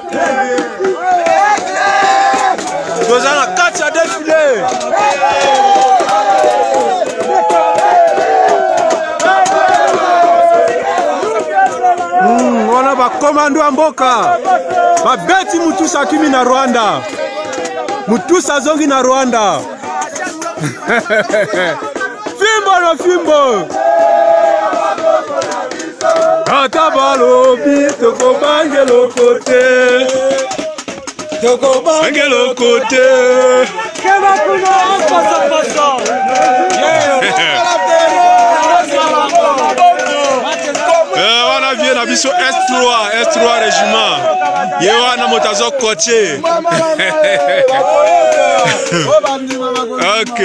S18: toza na kati ya défilé wana bakomando ya mboka babeti mutusa akimi na Rwanda mutusa azongi na Rwanda fimbo na fimbo ata balobi tokobange lokote keba kuna pasa wana vie na biso S3 régiment. Yewana motazo coaché. Ok.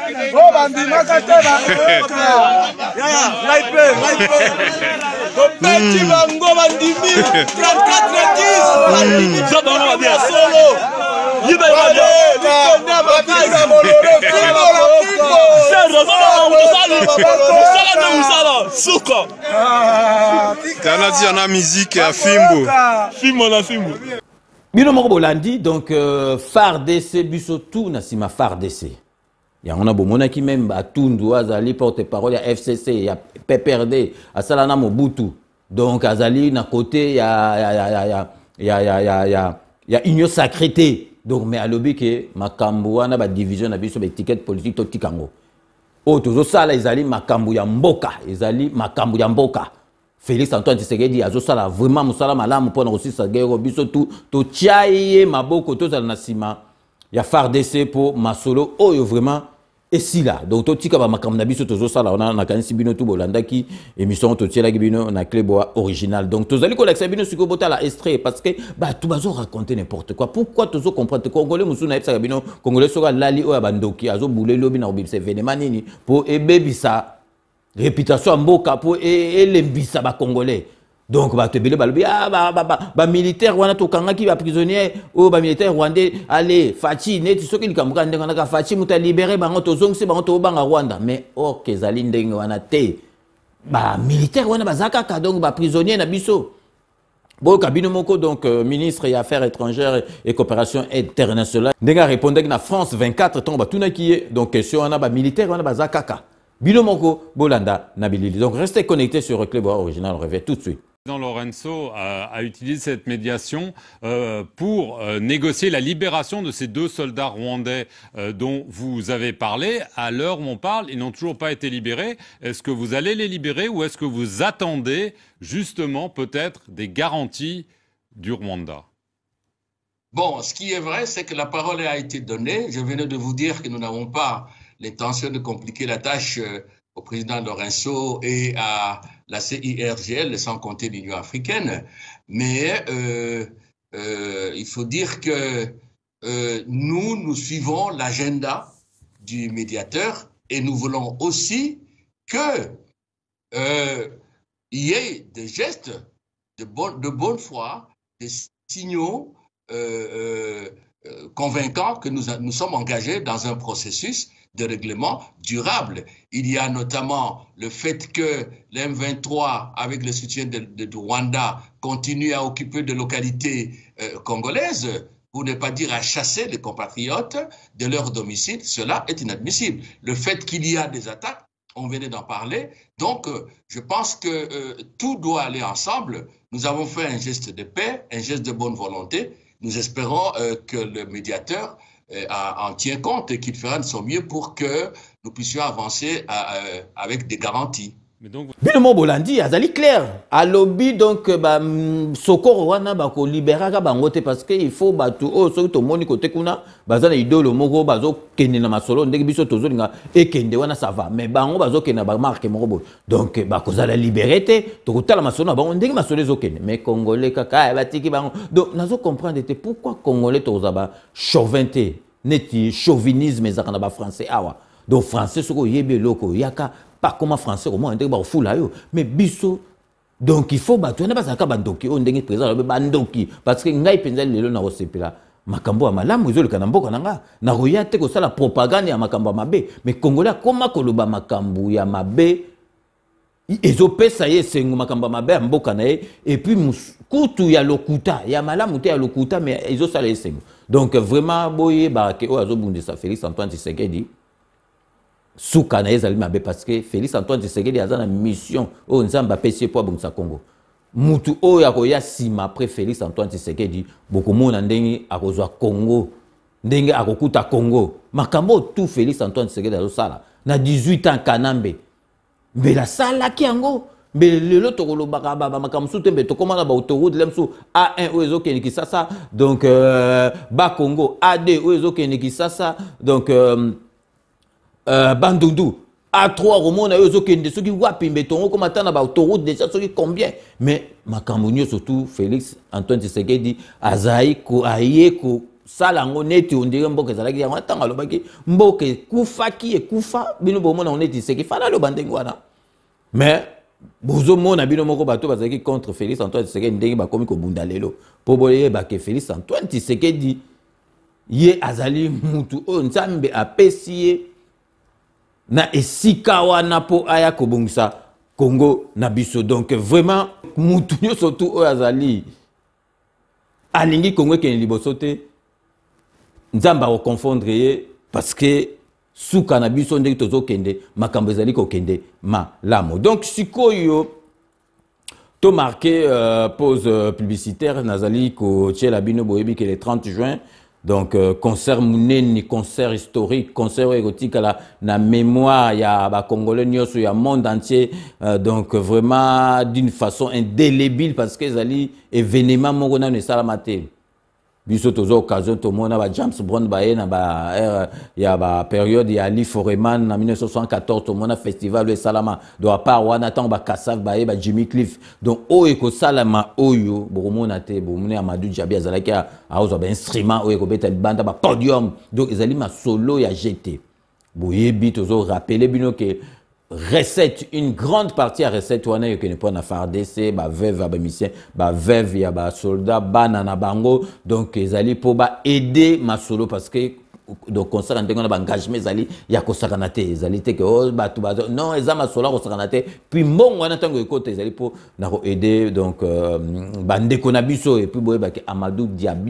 S18: Tana musique à Fimbo. Fimbo na Fimbo.
S3: Bino moko bolandi donc phare DC biso tout na sima phare DC. Ya on a bomona ki même Atundu azali porte-parole ya FCC ya PPRD asalana Mobutu. Donc azali na côté ya union sacrée. Donc mais alobi ke makambo wana ba division na biso ba étiquette politique to tikango. O tozo sala ezali makambo ya mboka, ezali makambo ya mboka. Félix Antoine Tshisekedi azo sala vraiment musala malamu pona aussi sa guerre biso tout to tiaye maboko to zala na sima ya FARDC pour masolo oyo vraiment et si là donc to tika ba makambo na biso tozo sala on a kanisi bino tout bolandaki émission to tiela bino na cléboa original donc tozali ko l'accès bino siko bota la extrait parce que ba tout bazo raconter n'importe quoi pourquoi tozo comprendre congolais musuna epsa bino congolais soka lali oya bandoki azo boule lobi na obibse événement nini pour ebebisa réputation mboka pour elembisa ba congolais donc ba tebele balobi ba militaire wana to kangaki ba prisonnier o ba militaire rwandais allez Fachi neti soki likambuka ndenga na Fachi muta libérer bango to zongsi bango to banga Rwanda mais ok zali ndenge wana te ba militaire wana bazaka ka donc ba prisonnier na biso bon kabino moko donc ministre des affaires étrangères et coopération internationale ndenga répondait na France 24 ton ba tunaki donc question wana ba militaire wana bazaka ka Bilomoko, Bolanda, Nabilili. Donc restez connectés sur le Cléboa original, on revient tout de suite.
S19: Lorenzo a utilisé cette médiation pour négocier la libération de ces 2 soldats rwandais dont vous avez parlé. À l'heure où on parle, ils n'ont toujours pas été libérés. Est-ce que vous allez les libérer ou est-ce que vous attendez justement peut-être des garanties du Rwanda?
S20: Bon, ce qui est vrai, c'est que la parole a été donnée. Je venais de vous dire que nous n'avons pas l'intention de compliquer la tâche au président Lorenzo et à la CIRGL, sans compter l'Union africaine. Mais il faut dire que nous suivons l'agenda du médiateur et nous voulons aussi qu'il y ait des gestes de bonne foi, des signaux convaincants que nous sommes engagés dans un processus de règlement durable. Il y a notamment le fait que l'M23, avec le soutien de Rwanda, continue à occuper des localités congolaises, pour ne pas dire à chasser les compatriotes de leur domicile. Cela est inadmissible. Le fait qu'il y a des attaques, on venait d'en parler. Donc, je pense que tout doit aller ensemble. Nous avons fait un geste de paix, un geste de bonne volonté. Nous espérons que le médiateur en tient compte et qu'il fera de son mieux pour que nous puissions avancer avec des garanties.
S3: Binomo Bolandi, azali clair. À lobby donc sokoro wana ba ko libérer bango te parce que il faut batu o so to moni côté kuna bazana idolo moko bazo kende na masolo ndenge biso tozo linga e kende wana ça va mais bango bazo kende ba marque moko donc ba ko zala libérer te to kotala masolo na bango ndenge masolo zo kende mais congolais kaka ba tiki bango donc nazo comprendre te pourquoi congolais to zaba chauvinté neti chauvinisme ezaka na ba français awa donc français soko yebe loko yaka pas comme français au moins ndenge ba fula yo mais biso donc il faut battre na bazaka bandoki o ndenge présent bandoki parce que ngai penza lelo na osepela makambo ya malamu ezoleka na mboka nanga na roya te ko sala propagande ya makambo mabe mais congolais koma koloba makambo ya mabe ezopesa ye sengo makambo mabe ya mboka na ye et puis kutu ya lokuta ya malamu te ya lokuta mais ezosala ye sengo donc vraiment boye ba ke o azobundisa Félix Antoine Tshisekedi souka na ezali mabe parce que Félix Antoine Tshisekedi a une mission au nzamba pesi po bongisa Congo mutu oyo akoya sima après Félix Antoine Tshisekedi beaucoup mona ndenge akozwa Congo ndenge akokuta Congo makambo tout Félix Antoine Tshisekedi azosala na 18 ans kanambe mbela sala kiango mais lelo tokolobaka makambo su tembe tokomana ba autoroute lemsu A1 oyo ezokende Kisasa donc ba Congo A2 oyo ezokende Kisasa donc Bandundu A3 romona yo zokende soki wapi mbetongo comme atana ba autoroute déjà soki combien mais makambo surtout Félix Antoine Tshisekedi azai ko aye ko salango neti ondire mboke zalaki yango atanga lobaki mboke kufaki ekufa bino bomona oneti seki fala lo bandengo wana mais bozo mona bino moko bato bazaki contre Félix Antoine Tshisekedi ndenge bakomi ko bunda lelo po boye ba ke Félix Antoine Tshisekedi ye azali mutu o nzambe apesi na esika wana po aya kobongisa Congo na biso donc vraiment mutu nyo surtout o azali alingi Congo ke liboso te nzamba ko confondre ye parce que suka na biso ndenge tozo kende makambo ezali ko kende malamu donc sikoyo to marqué pause publicitaire nazali ko tchela bino boyebi que le 30 juin donc concert muneni concert historique concert érotique la mémoire ya ba congolais nyoso ya monde entier donc vraiment d'une façon indélébile parce que ezali événement moko na ne salamate biso tozo occasion to mona ba James Brown ba na ba ya ba période ya Ali Foreman en 1974 to mona festival le salama do à part wana tant ba Kassav ba Jimmy Cliff donc o eko salama oyo bomona te bomona Amadou Diaby azalaki a ozo ba instrument o eko beta banda ba podium donc ezali ma solo ya GT boyebi tozo rappeler bino que recette une grande partie à recette wana yo ne pas na FARDC ba veuve ba mission ba veuve ya ba soldat bana na bango donc ezali po ba aider ma solo parce que donc concert ndenge na ba engagement ezali ya ko sakanate ezali te que oh ba non ezama solo ko sakanate puis mbongo wana tango ekote ezali po na ko aider donc bande ko na biso et puis boye ba ke Amadou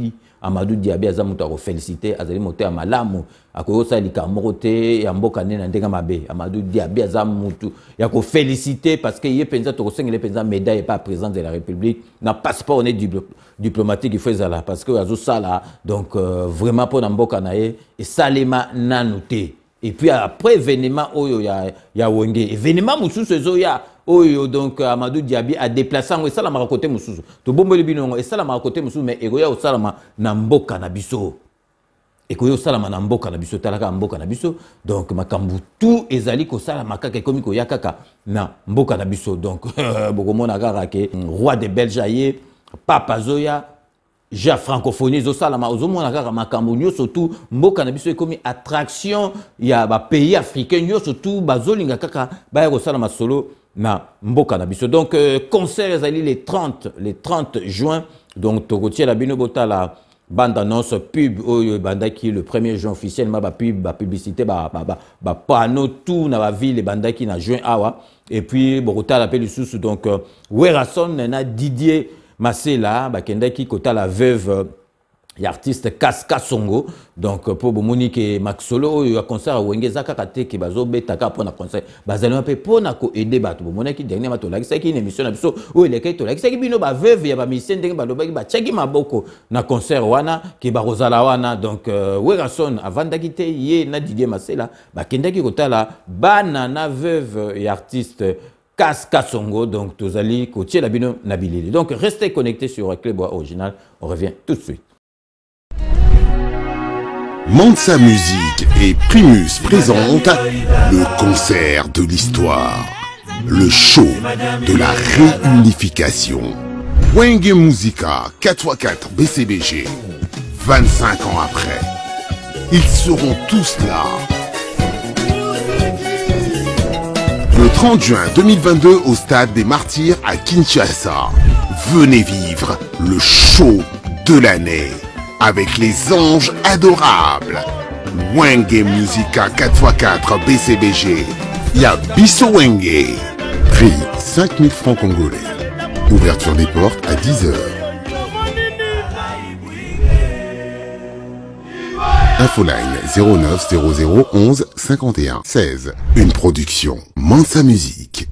S3: Diaby aza mutu ko féliciter azali moto ya malamu akoyosa likambo te ya mboka nena ndenga mabe Amadou Diaby aza mutu ya ko féliciter parce que ye penza to sengele penza médaille pas président de la République na passeport on est diplomatique il faut ça là parce que azo sala donc vraiment pour na mboka na ye et salema nanoté et puis après événement oyo ya wenge événement mususu ezo ya oyo donc Amadou Diaby a déplacé ngo esala ma côté mususu to bombeli binongo esala ma côté mususu mais egoya osalama na mboka na biso ekoyo osalama na mboka na biso talaka mboka na biso donc makambu tout ezali ko salama kaka komi ko yakaka na mboka na biso donc bokomona kaka ke roi de Belge aye papa zoya ja francophonie zo salama ozomona kaka makambu nyo surtout mboka na biso ekomi attraction ya ba pays africain nyo surtout bazolinga kaka ba ko salama solo na mboka na biso donc concert ezali les 30 juin donc tokotia la bino botala bande annonce pub oyo bandaki le 1er juin officiellement ba pub ba publicité ba panneau tout na ba ville bandaki na juin awa et puis botala pe lisusu donc Werason na Didier Masela ba kendaki kota la veuve et artiste Kaska Songo donc pour Monique Maxolo il y a concert Wengeza Kakate qui bazo betaka pour na concert bazali un peu pour na ko aider bato Monique dernier mato la qui une émission na biso o il est to la qui bino ba veuve ya ba mission ndenge ba lobaki ba tchaki maboko na concert wana ki ba rozala wana donc Werason avant d'akite ye na Didier Masela ba kendaki kotala bana na veuve et artiste Kaska Songo donc tozali ko tie la bino na bilili donc restez connectés sur Clébois Original on revient tout de suite.
S21: Mansa Musique et Primus présentent le concert de l'histoire, le show de la réunification. Wenge Musica 4x4 BCBG, 25 ans après, ils seront tous là. Le 30 juin 2022 au stade des Martyrs à Kinshasa, venez vivre le show de l'année. Avec les anges adorables. Wenge Musica 4x4 BCBG. Ya Bisso Wenge. Prix 5000 francs congolais. Ouverture des portes à 10h. Infoline 09 00 11 51 16. Une production Mansa Musique.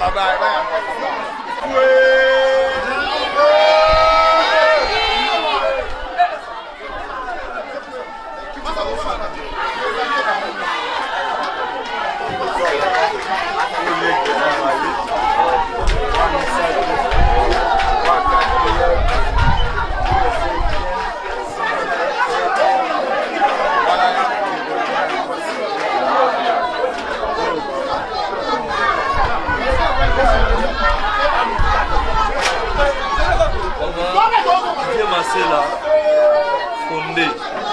S1: Marcela Fondé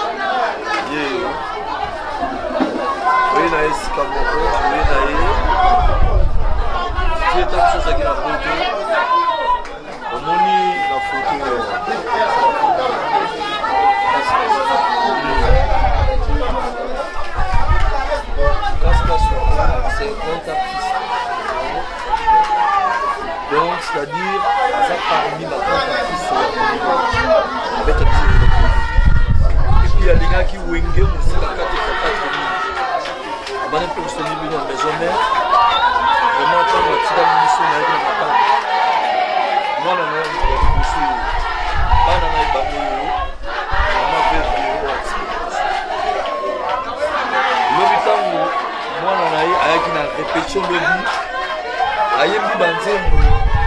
S1: oui na esika moko oui na ye tie tant chose aki na photo omoni na photo c'est un grand artiste donc c'est-à-dire ça parmi la grande artiste avec un petit et puis il y a des gars qui wingent aussi la 4 abana pour se libérer dans la maison mère vraiment attendre la petite mission avec la matin moi la mère je suis pas dans les babou maman veut l'hôpital moi la naï avec une répétition de vie ayembi banzembo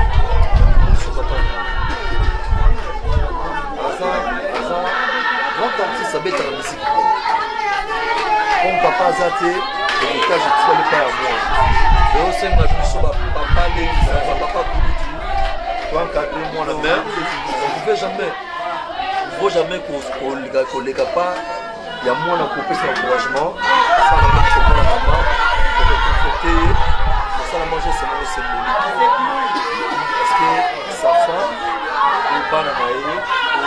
S1: grand artiste à bête à la musique. Comme papa Zate, le cas je tire le pas à moi. Et au sein de la mission, papa Lévis, papa Koulouti, toi encadrer moi la mère, on ne peut jamais. Il ne faut jamais qu'on les pas. Il y a moins de couper son encouragement. Ça va mettre moi la maman, pour le conforter. Ça la manger, c'est mon symbolique. Parce que sa femme, ou pas la maille,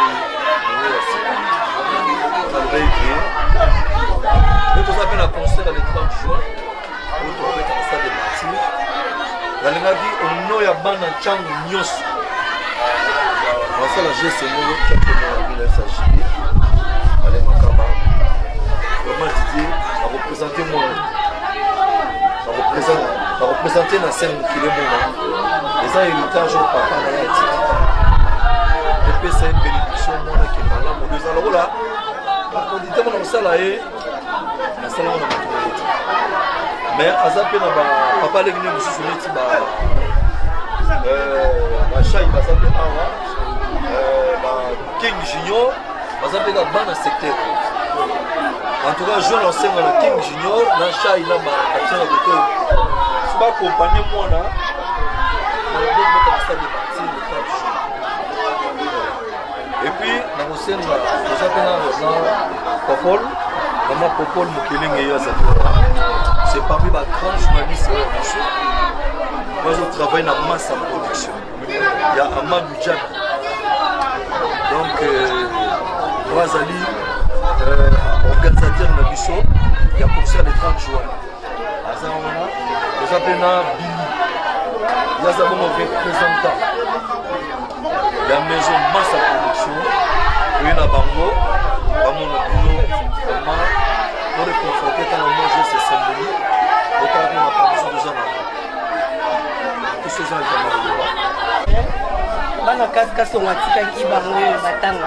S1: et tout ça fait la concert le 30 juin pour trouver dans le stade de Martyrs. La Ligue dit au nom ya bana Chang Nyos. On ça la GC Molo qui a fait la ville s'agit. Allez Makaba. Comment Didier a représenté moi. A représenté la scène qui est bon. Les ans héritage au papa na Yati. Et puis c'est une bénédiction moi qui est malade. Alors là, on dit tellement dans ça là et la salle on a mais azapé na ba papa legné monsieur soneti ba Chai va s'appeler Awa King Junior va s'appeler la bande secteur en tout cas je l'enseigne à King Junior na Chai na ba action de côté c'est pas accompagner moi là dans le salle de partie de et puis dans le scène là vous appelez là Popol maman Popol Mokelenge c'est parmi les grands journalistes moi je travaille dans Massa Production il y a Amadou Djab donc Razali organisateur de la mission il y a concert le 30 juin vous appelez là Billy il y a un représentant la maison Massa Production oui na bango bamo na bino vraiment pour le conforter quand on mange c'est symbolique autant que ma production de gens tous ces gens ils
S22: bana kasi on atikaki bango batanga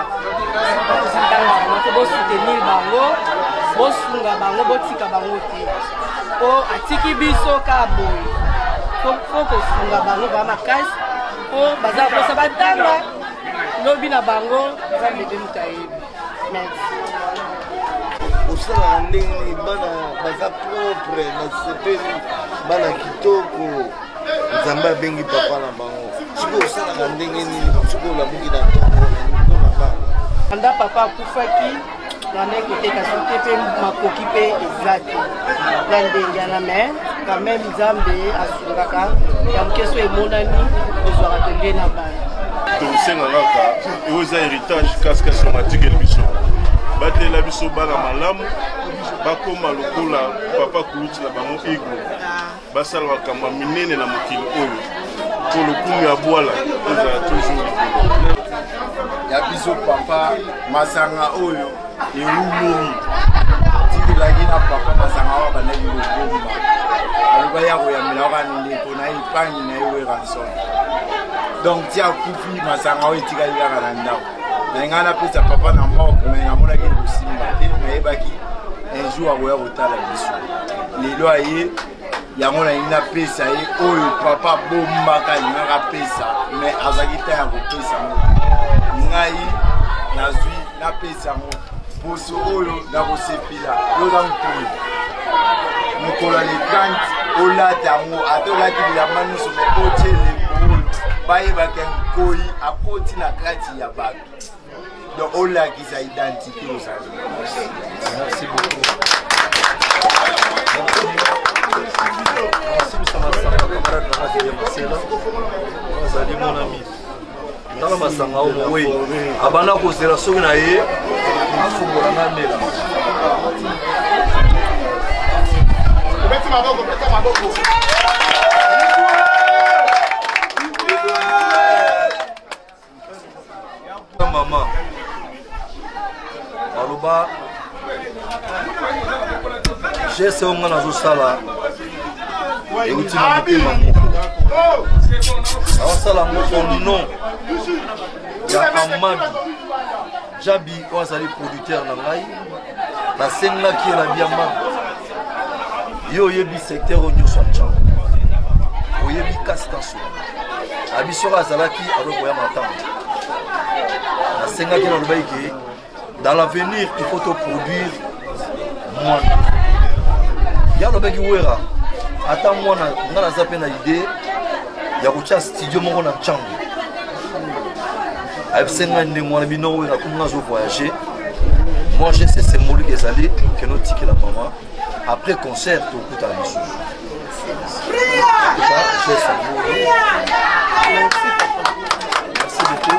S22: bo soutenir bango bo sunga bango botika bango te po atiki biso ka boy faut ko sunga bango ba makasi po baza ko sa batanga lobi na bango nzambe de mutayebi merci
S1: osala ndenge bana baza propre na sepeli bana kitoko nzambe abengi papa na bango siko osalaka ndenge nini siko olamuki na ntongo na bana
S22: anda papa akufaki nanda ekoteka soki mpe makoki mpe eza te na ndenge ya na mer quand même nzambe asungaka ya mokeso emonani ozwaka tende na bana
S23: tosenga kaka oyo eza héritage kasi matikeli biso batela biso bana malamu bakoma lokola papa kuluti na bango ego basala makambo minene na mokili oyo po lokumu ya bwala ezala toujours
S24: ya biso papa masanga oyo ewumeli tikelaki na papa masanga wa banaki lobomba alobaya koyambela okani ndeko na epangi na ye we ranson donc ti akufi masanga oyo etikali kaka na ndako na ngai napesa papa na mboka me namonaki kosimba te nayebaki un jour akoya kotala biso lelo aye yango nalingi napesa ye oyo papa bombaka alingaka pesa me azalaki ta ya kopesa ngo ngai nazwi napesa yango poso oyo nakosepela yoza mokolo mokolo ya lekante olata yango ata olati bilamba nyonso me otiele oyo bayebaka nkoi akoti na kati ya bato donc olakisa identité ozali. Merci beaucoup. Merci Mr. Massanga, camarade na radio ya Masela. Ozali mon ami. Tala Masanga oyo we abana kozela soki na ye afungola na ndela. Beti maboko. Mama aloba geste oyo nga nazosala euti na motema moko azosala yango au nom ya Amadou Jabi oyo azali producteur na ngai nasengaki ye na biama yo oyebi secteur oyo nyonso ya ntango oyebi kasi tanso abiso azalaki alokoya matanga nasengaki na lobaki ke dans l'avenir il faut te produire mwana ya lobaki wera ata mwana nga naza mpe na idée ya kotia studio moko na ntango ayebisenga ndenge wana bino wera komi nga azovoyage moi je c'est symbolique ezali ke notikela mama après concert tokutana lisusu merci beaucoup.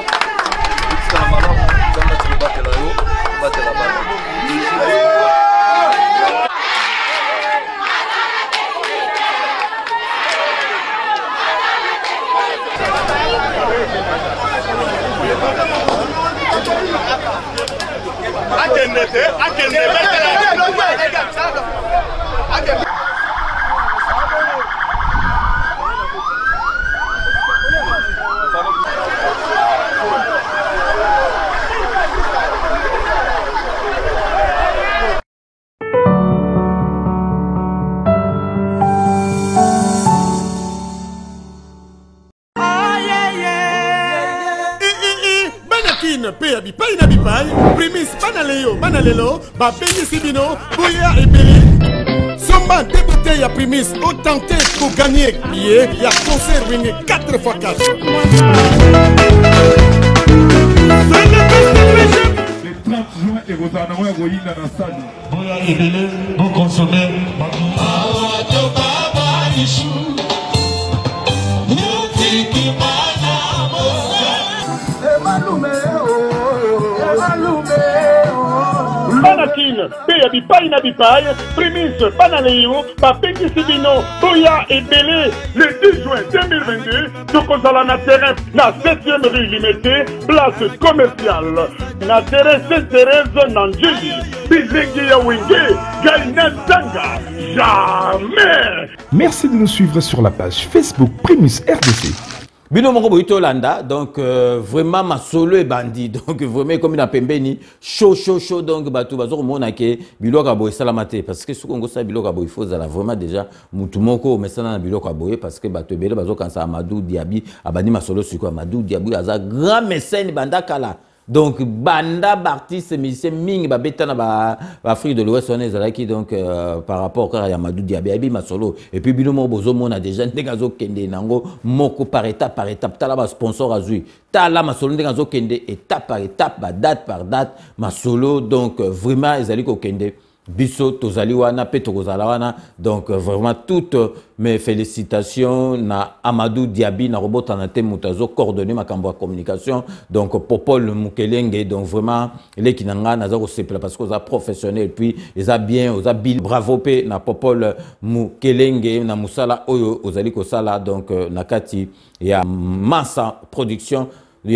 S4: Primis banalelo babengi sibino buya ebele somba deux bouteilles ya Primis autenté pour gagner billet ya concert ring 4x4
S5: le 30 juin et gouvernement Goyinda na stade
S4: buya ebele vous consommez Banakine, Péa Bipaï na Bipaï, Primis, Banaleyo, Bapengi Sibino, Boya et Belé, le 10 juin 2022, Tokozala na terrain, na 7e rue Limité, place commerciale, na terrain Sainte-Thérèse, Nangeli, Bizengi ya Wenge, Gaïna Zanga, jamais.
S6: Merci de nous suivre sur la page Facebook Primus RDC.
S3: Bino moko boito landa donc vraiment ma solo et bandit donc vraiment comme na pembeni chaud donc bato bazo mona ke biloka boy salamate parce que ce qu'on gosa biloka boy faut za vraiment déjà mutu moko mesana na biloka boy parce que bato bele bazo kansa Amadou Diaby abani ma solo sur quoi Amadou Diaby aza grand mécène banda kala. Donc banda artiste musicien ming ba beta na Afrique de l'Ouest on est qui donc par rapport à Amadou Diaby ma solo et puis binomo bozo mona déjà ndegazo kende nango moko par étape tala ba sponsor azui tala ma solo ndegazo kende étape par étape date par date ma solo donc vraiment ezali ko kende biso tozali wana pe tokozala wana donc vraiment toutes mes félicitations na Amadou Diaby na robota na te mutazo coordonner makambo ya communication donc Popol Mukelenge donc vraiment les kinanga naza ko sepela parce que ça professionnel puis ils a bien aux habil bravo pe na Popol Mukelenge na musala oyo ozali ko sala donc nakati ya Massa production il y a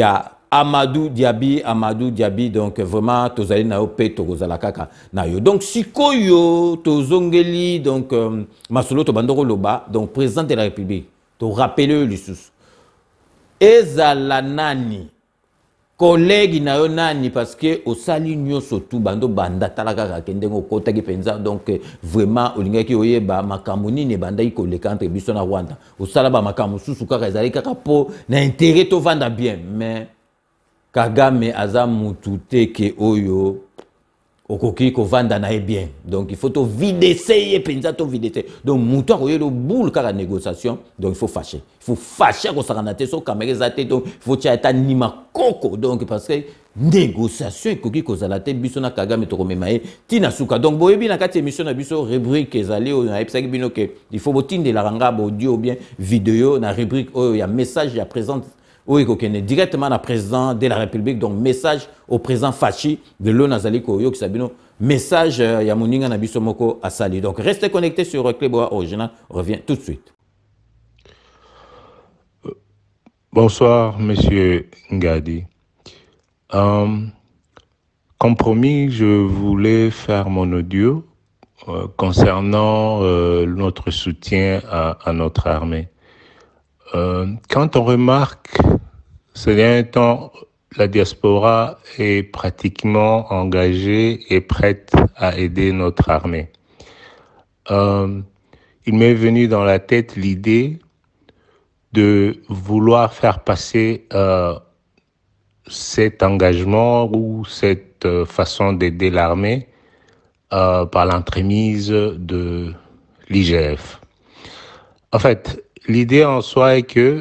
S3: Amadou Diaby, donc vraiment, tozali na yo pe tokozala kaka na yo. Donc, sikoyo, tozongeli, donc, masolo to bandoko loba, donc, président de la République, to rappele lisusu. Ezala nani, collègue na yo nani, parce que au sali nyoso tout bando banda talaka kendengo kota ki penza, donc vraiment olinga ki oyeba makamuni ne banda iko le entre biso na Rwanda. Au sala ba makamu susu kaka ezali kaka po na intérêt to vanda bien, mais Kagame aza mutute ke oyo okoki ko vanda na e bien. Donc il faut to vider penza to vider. Donc muto akoye lo boule kaka négociation, donc il faut fâcher. Il faut fâcher ko sakanate so kamere zate, donc il faut tia eta nima koko, donc parce que négociation ekoki ko zalate biso na Kagame to komemaye tina suka. Donc boyebi na kati émission na biso rubrique ezali o na epsaki bino ke il faut botinde la ranga audio ou bien vidéo na rubrique oyo ya message ya présente. Oui, directement à président de la République, donc message au président Fachi de l'Onazali Koyo qui sabino message Yamuninga Nabisomoko Asali. Donc restez connectés sur Clébois Original, on revient tout de suite.
S7: Bonsoir, monsieur Ngadi. Comme promis, je voulais faire mon audio concernant notre soutien à notre armée. Quand on remarque, ces derniers temps, la diaspora est pratiquement engagée et prête à aider notre armée. Il m'est venu dans la tête l'idée de vouloir faire passer cet engagement ou cette façon d'aider l'armée par l'entremise de l'IGF. En fait, l'idée en soi est que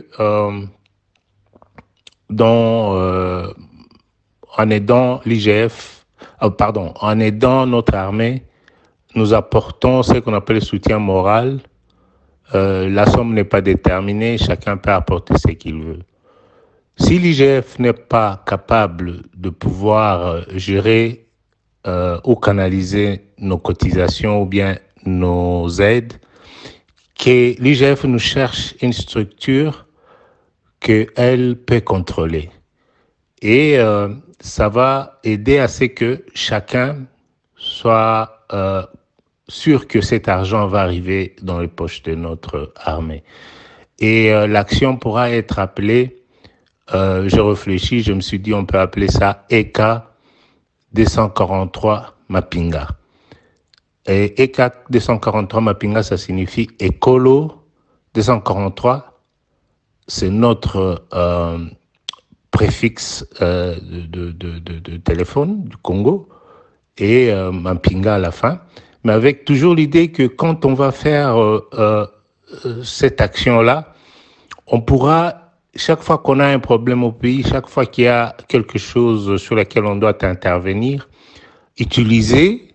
S7: en aidant l'IGF, en aidant notre armée, nous apportons ce qu'on appelle le soutien moral. La somme n'est pas déterminée, chacun peut apporter ce qu'il veut. Si l'IGF n'est pas capable de pouvoir gérer ou canaliser nos cotisations ou bien nos aides, que l'IGF nous cherche une structure qu'elle peut contrôler. Et ça va aider à ce que chacun soit sûr que cet argent va arriver dans les poches de notre armée. Et l'action pourra être appelée, je réfléchis, je me suis dit on peut appeler ça ECA 243 Mapinga. Et ECA 243 Mapinga, ça signifie Écolo 243. C'est notre préfixe de téléphone du Congo et Mapinga à la fin. Mais avec toujours l'idée que quand on va faire cette action-là, on pourra, chaque fois qu'on a un problème au pays, chaque fois qu'il y a quelque chose sur lequel on doit intervenir, utiliser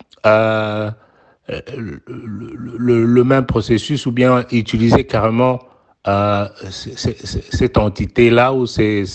S7: le même processus ou bien utiliser carrément cette entité-là ou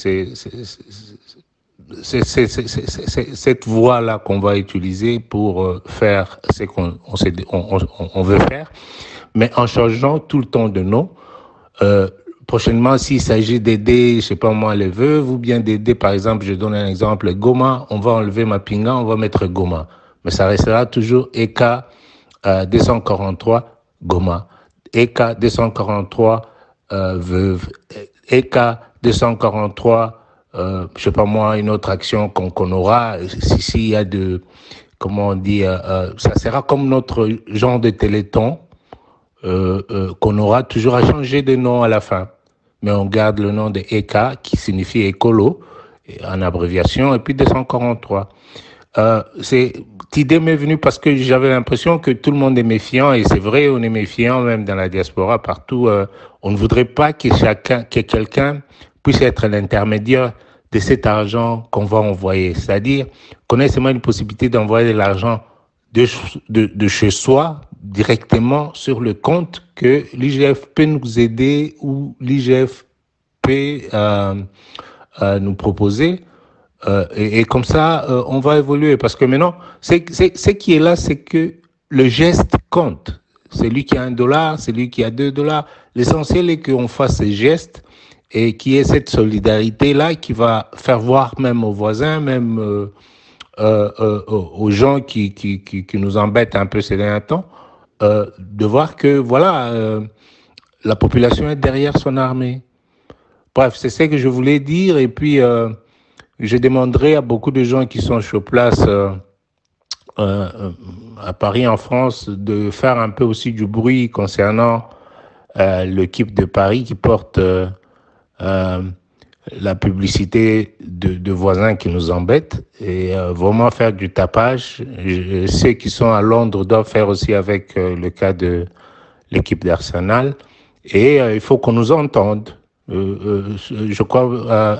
S7: cette voie-là qu'on va utiliser pour faire ce qu'on veut faire, mais en changeant tout le temps de nom. Prochainement, s'il s'agit d'aider, je sais pas moi, les veuves, ou bien d'aider, par exemple, je donne un exemple, Goma, on va enlever Mapinga, on va mettre Goma. Mais ça restera toujours ECA 243 Goma. ECA 243 veuve. ECA 243, je sais pas moi, une autre action qu'on aura, s'il y a comment on dit, ça sera comme notre genre de téléthon, qu'on aura toujours à changer de nom à la fin. Mais on garde le nom de ECA, qui signifie écolo, en abréviation, et puis 243. Cette idée m'est venue parce que j'avais l'impression que tout le monde est méfiant, et c'est vrai, on est méfiant même dans la diaspora, partout. On ne voudrait pas que quelqu'un puisse être l'intermédiaire de cet argent qu'on va envoyer. C'est-à-dire qu'on ait seulement une possibilité d'envoyer de l'argent de chez soi directement sur le compte que l'IGF peut nous aider ou l'IGF peut nous proposer. Et comme ça, on va évoluer. Parce que maintenant, ce qui est là, c'est que le geste compte. C'est lui qui a $1, c'est lui qui a $2. L'essentiel est qu'on fasse ce geste et qui est cette solidarité-là qui va faire voir même aux voisins, même aux gens qui nous embêtent un peu ces derniers temps, de voir que voilà, la population est derrière son armée. Bref, c'est ce que je voulais dire, et puis je demanderai à beaucoup de gens qui sont sur place à Paris, en France, de faire un peu aussi du bruit concernant l'équipe de Paris qui porte la publicité de voisins qui nous embêtent, et vraiment faire du tapage. Ceux qui sont à Londres doivent faire aussi avec le cas de l'équipe d'Arsenal, et il faut qu'on nous entende. Je crois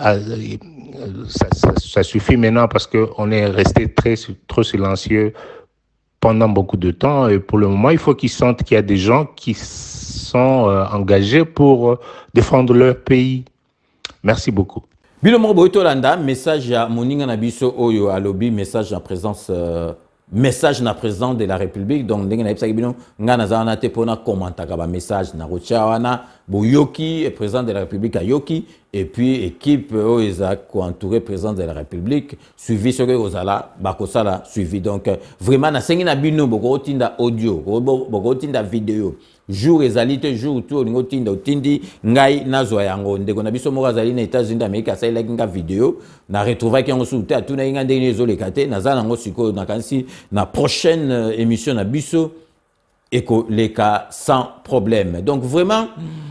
S7: ça suffit maintenant parce qu'on est resté trop silencieux pendant beaucoup de temps, et pour le moment il faut qu'ils sentent qu'il y a des gens qui sont engagés pour défendre leur pays. Merci beaucoup.
S3: Bilomo Boitolanda, message à Moninga Nabiso Oyo à lobby, message en présence message na président de la République. Donc ndenge na ipsa bino ngana zana te pona komantaka ba message na rochawana boyoki président de la République a yoki, et puis équipe oeza ko entouré président de la République suivi ce que ozala bakosala suivi. Donc vraiment na sengi na bino boko tinda audio boko tinda vidéo jour ezalité jour tout ningo tinda otindi ngai nazwa yango ndeko na biso moko azali na États-Unis d'Amérique asali nga vidéo na retrouver ki yango souté atuna nga ndenge ezolekate nazala nango siko na kansi na prochaine émission na biso eko leka sans problème. Donc vraiment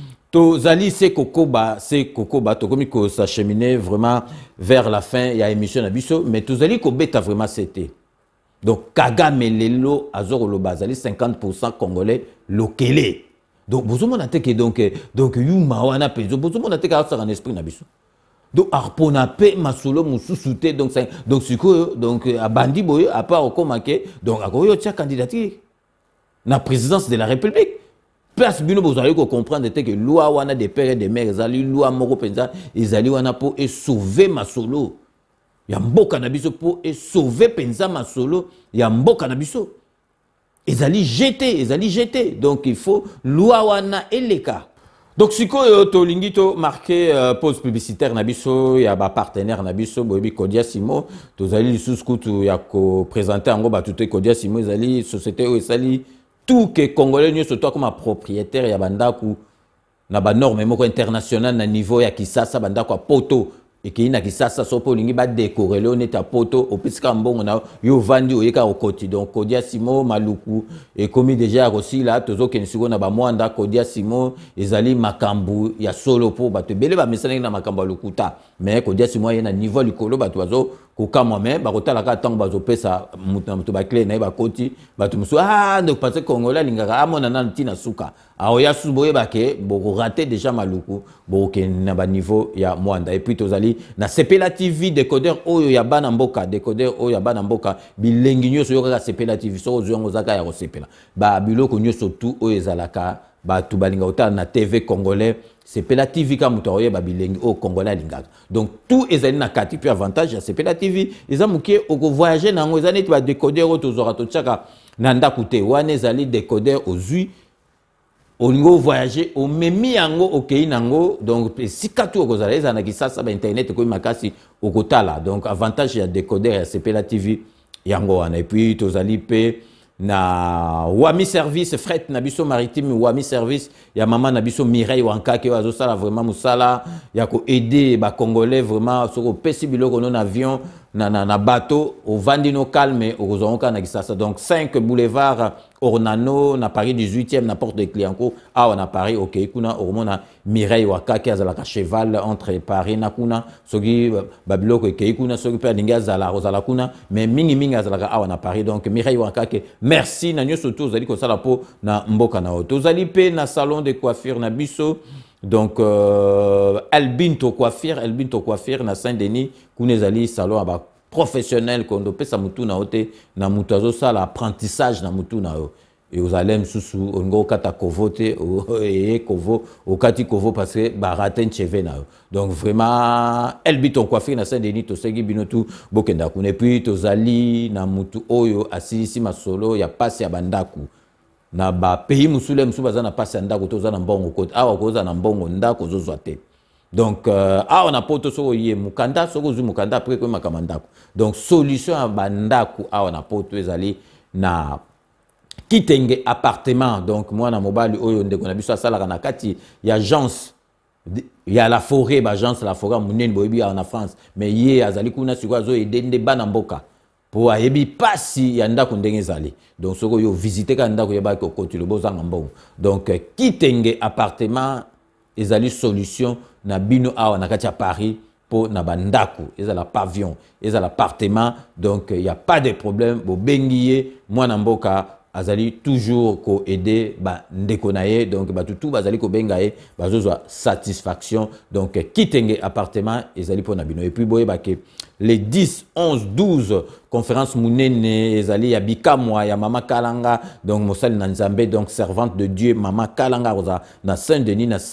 S3: tozali c'est kokoba tokomi ko s'acheminer vraiment vers la fin il y a émission na biso, mais tozali ko beta vraiment c'était. Donc Kagame lelo azoro lo bazali 50% congolais lokele. Donc bozo mona teke donc yuma wana pezo bozo mona teke a en esprit na biso. Donc arpona pe masolo mususute donc siko donc abandi boyo a part okomake donc akoyo tia candidature na présidence de la République. Parce que vous allez comprendre que loi wana des pères et des mères ezali loi moko penza ezali wana po et sauver masolo. Ya mboka na biso po et sauver penza masolo ya mboka na biso. Ezali jeté. Donc il faut loi wana eleka. Donc sikoyo to lingito marqué pause publicitaire na biso ya ba partenaire na biso boyebi Kodia Simo tozali lisusukutu ya ko présenter ngo ba tuté Kodia Simo ezali société o ezali tout que congolais nous surtout comme propriétaire ya bandaku na ba norme moko international na niveau ya Kisasa bandaku poto et qui na Kisasa sopo lingi ba décorer le neta poto opisika mbongo na yo vandi oyeka okoti. Donc Kodia Simo maluku et commis déjà aussi là tozo kensiko na ba mwanda Kodia Simo ezali makambu ya solo po bato bele ba mesana na makambu lukuta, mais Kodia Simo ya na niveau likolo bato bazo koka moi-même bakotala ka tango bazo pesa mutu ba clé na ba koti bato musu donc parce que congolais lingaka amona na ntina suka aoya suboye bake boko rater déjà maluku boko na ba niveau ya mwanda. Et puis tozali na Sepela TV décodeur oyo ya bana mboka bilengi nyoso yoka Sepela TV so ozongo zaka ya Sepela ba biloko nyoso tout oyo ezalaka ba tu balinga otala na TV congolais Sepela TV ka muto oyo ba bilengi o congolais lingaka. Donc tout ezali na kati puis avantage ya Sepela TV eza muke oko voyager nango eza neti ba décodeur o tozora to tchaka na ndaku te wana ezali décodeur ozui olingo voyager o memi yango okei nango. Donc sika tu okozala eza na Kisasa ba internet ko makasi okotala. Donc avantage ya décodeur ya Sepela TV yango wana. Et puis tozali pe na Wami Service fret na biso maritime Wami Service ya mama na biso Mireille Wankake wazo sala vraiment musala ya ko aider ba congolais vraiment soko pesi biloko non avion na bateau au vandino calme au Kozonka na Kisasa. Donc 5 boulevard Ornano na Paris 18e na porte de Cliancourt on a Paris OK kuna ormona Mireille Wankake azala ka cheval entre Paris na kuna soki babiloko OK kuna soki pe linga zala rozala kuna mais mingi azala ka na Paris. Donc Mireille Wankake merci na nyoso to zali ko sala po na mboka na oto zali pe na salon de coiffure na biso. Donc Albinto coiffure na Saint-Denis kunezali salon aba professionnel kondo pesa mutu na ote na mutu azosa l'apprentissage na mutu na yo et aux alem susu ongo kata kovote et kovo okati kovo parce que baraten cheve na yo. Donc vraiment Albinto coiffure na Saint-Denis to segi binotu bokenda kuna. Et puis tozali na mutu oyo asisi masolo ya pasi ya bandaku na ba pays musule musu baza na pasi ya ndako toza na mbongo kote awa koza na mbongo ndako zozwa te. Donc, on a poto soko yé mukanda, soko zu mukanda après que makamandako. Donc, solution à bandaku, on a poto ezali na kitenge appartement. Donc, moi na mobile oyo ndeko na biso sala na kati ya agence. Il y a la forêt, agence la forêt munene boyebi en France. Mais yé azali kuna siko zo edende bana mboka. Pour ayebi pasi ya ndako ndenge ezali. Donc, soko yo visiter ka ndako yeba ko kotulo bozanga mbongo. Donc, kitenge appartement ezali solution na bino awa na kati ya Paris pour na bandako ezala pavillon ezala appartement. Donc il y a pas de problème bo bengiye mwana mboka azali toujours ko aider ba ndeko na ye. Donc ba tout bazali ko bengaye bazozwa satisfaction. Donc kitenge appartement ezali pour na bino. Et puis boye ba ke les 10, 11, 12 conférences mounene ezali ya bikamwa ya Mama Kalanga. Donc Mosali Nanzambe, donc servante de Dieu Mama Kalanga rosa na Saint-Denis na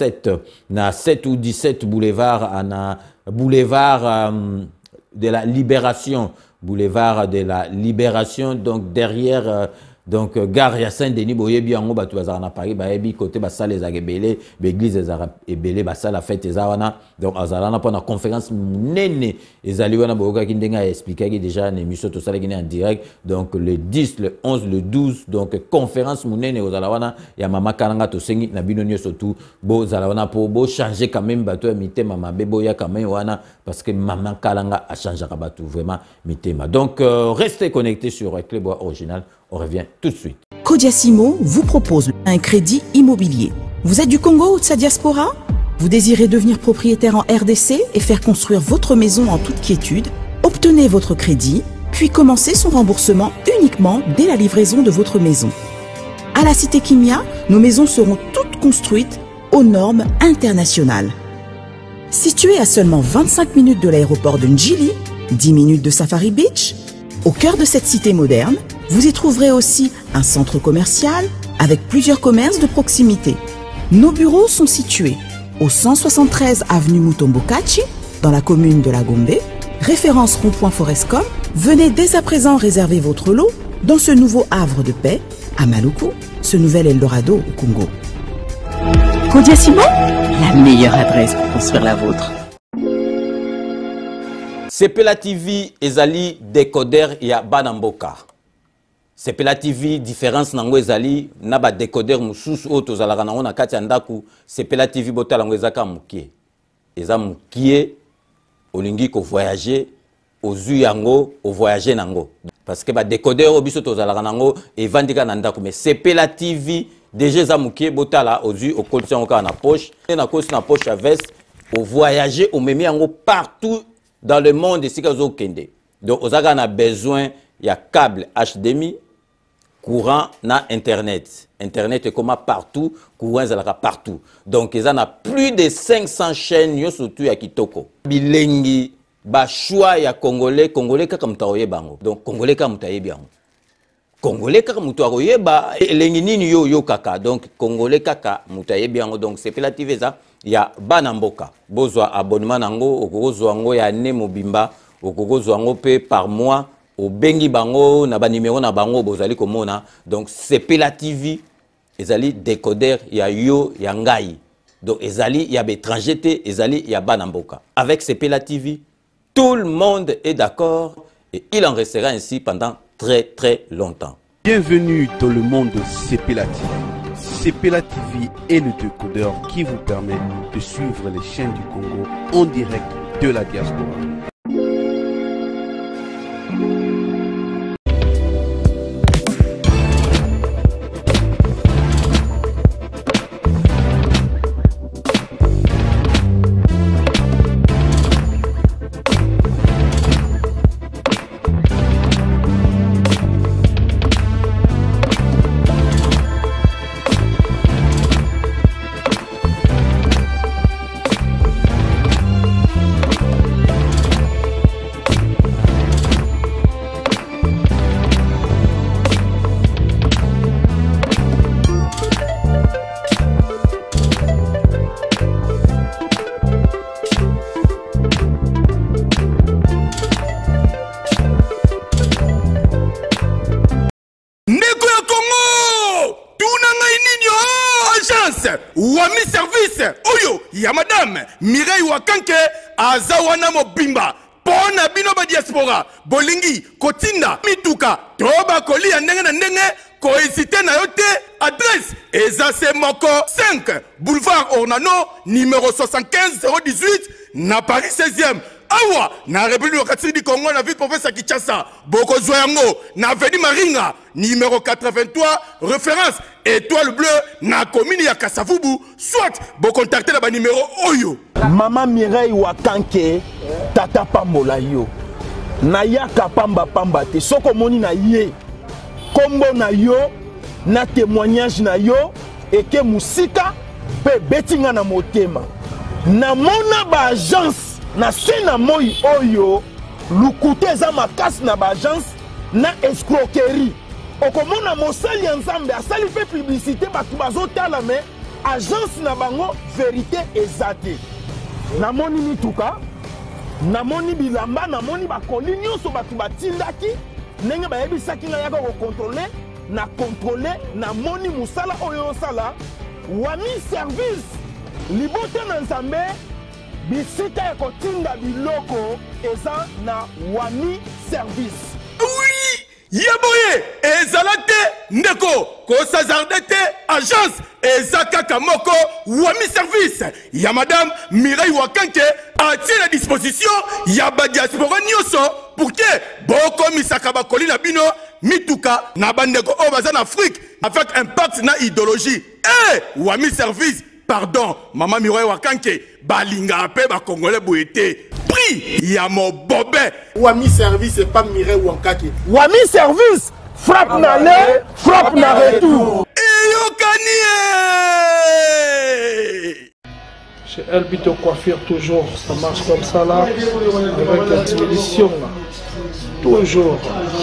S3: 7 ou 17 boulevard na boulevard de la Libération, boulevard de la Libération, donc derrière donc gare ya Saint-Denis boyebi yango batu bazara na Paris bayebi côté basale za gebele l'église ezara ebele basala fête ezawana. Donc azala na pendant conférence nene ezali wana boyoka ki ndenga expliquer déjà na émission to sala en direct. Donc le 10, le 11, le 12 donc conférence nene ozala wana ya Mama Kalanga to sengi na bino nyonso tout bo zala wana pour bo changer quand même bato ya mitema mabebo ya quand même wana parce que Mama Kalanga a changé bato vraiment mitema. Donc restez connectés sur Clébois Original. On revient tout de suite.
S8: Kodiasimo vous propose un crédit immobilier. Vous êtes du Congo ou de sa diaspora? Vous désirez devenir propriétaire en RDC et faire construire votre maison en toute quiétude? Obtenez votre crédit, puis commencez son remboursement uniquement dès la livraison de votre maison. À la Cité Kimia, nos maisons seront toutes construites aux normes internationales. Située à seulement 25 minutes de l'aéroport de Njili, 10 minutes de Safari Beach, au cœur de cette cité moderne, vous y trouverez aussi un centre commercial avec plusieurs commerces de proximité. Nos bureaux sont situés au 173 avenue Mutombokachi, dans la commune de la Gombe, référence rond-point Forescom. Venez dès à présent réserver votre lot dans ce nouveau havre de paix à Maluku, ce nouvel Eldorado au Congo. Kodiasimo, la meilleure adresse pour construire la vôtre.
S3: Sepela TV ezali décodeur ya Banamboka. Sepela TV différence nango ezali na ba décodeur mususu o tozalaka nango na kati ya ndaku. Sepela TV botala ngo ezaka mukie. Eza mukie olingi ko voyager ozu yango o voyager nango. Parce que ba décodeur o biso tozalaka nango evandika na ndaku mais Sepela TV déjà eza mukie botala ozu o kolisa ngo na poche na kosi na poche à veste o voyager o memi yango partout dans le monde ici kazo kende. Donc on a besoin il y a câble HDMI, courant na internet. Internet est comme partout, courant est partout. Donc il y a plus de 500 chaînes yo surtout ya kitoko. Bilengi ba choix ya congolais kaka mutaoye bango. Donc congolais kaka mutaye bango. Congolais kaka mutaoye ba elengi nini yo kaka. Donc congolais kaka mutaye bango. Donc c'est Sepela TV ça. Ya Banamboka bozwa abonnement nango okozwa ngo ya ne mobimba okozwa ngo pe par mois au bengi bango na ba numéro na bango bozali komona. Donc Sepela TV ezali décodeur ya yo ya ngai. Donc ezali ya bétranger te ezali ya Banamboka. Avec Sepela TV tout le monde est d'accord et il en restera ainsi pendant très longtemps.
S9: Bienvenue dans le monde de Sepela TV. Sepela TV est le décodeur qui vous permet de suivre les chaînes du Congo en direct de la diaspora.
S10: Mireille Wakanke azawana mobimba pona bino ba diaspora bolingi kotinda mituka toba kolia ndenge na ndenge kohésiter na yote adresse Ezase Moko 5 boulevard Ornano numéro 75 018 na Paris 16e awa na République démocratique du Congo na ville province à Kinshasa boko zoyango na avenue Maringa numéro 83 référence étoile bleue na commune ya Kasavubu soit bo contacter na ba numéro oyo
S11: Maman Mireille Wakanke tata pambola yo na yaka pamba pamba te soko moni na ye kombo na yo na témoignage na yo eke musika pe betinga na motema na mona ba agence na sena moi oyo lukute za makasi na ba agence na escroquerie okomona mosali ya nzambe asali pe publicité bato bazotala me agence na bango vérité ezate na moni mituka na moni bilamba na moni bakoli nyonso bato batindaki ndenge bayebisaki nga yaka kokontrole na kontrole na moni musala oyo osala wami service libote na nzambe bisika ya kotinda biloko eza na wami service.
S10: Oui, yaboye ezala te ndeko kosazarde te agence eza kaka moko wami service ya madame Mireille Wakanke atie la disposition ya ba diaspora nyonso pour que boko misaka bakoli na bino mituka na bandeko o baza na Afrique avec impact na idéologie wami service pardon maman Mireille Wakanke balinga pe ba congolais boyete prix ya mo bobé
S17: wami service et pas Mireille Wakanke
S11: wami service frappe na le frappe na retour
S12: Chez Elbito Coiffure, toujours, ça marche comme ça là, avec l'expédition là, toujours.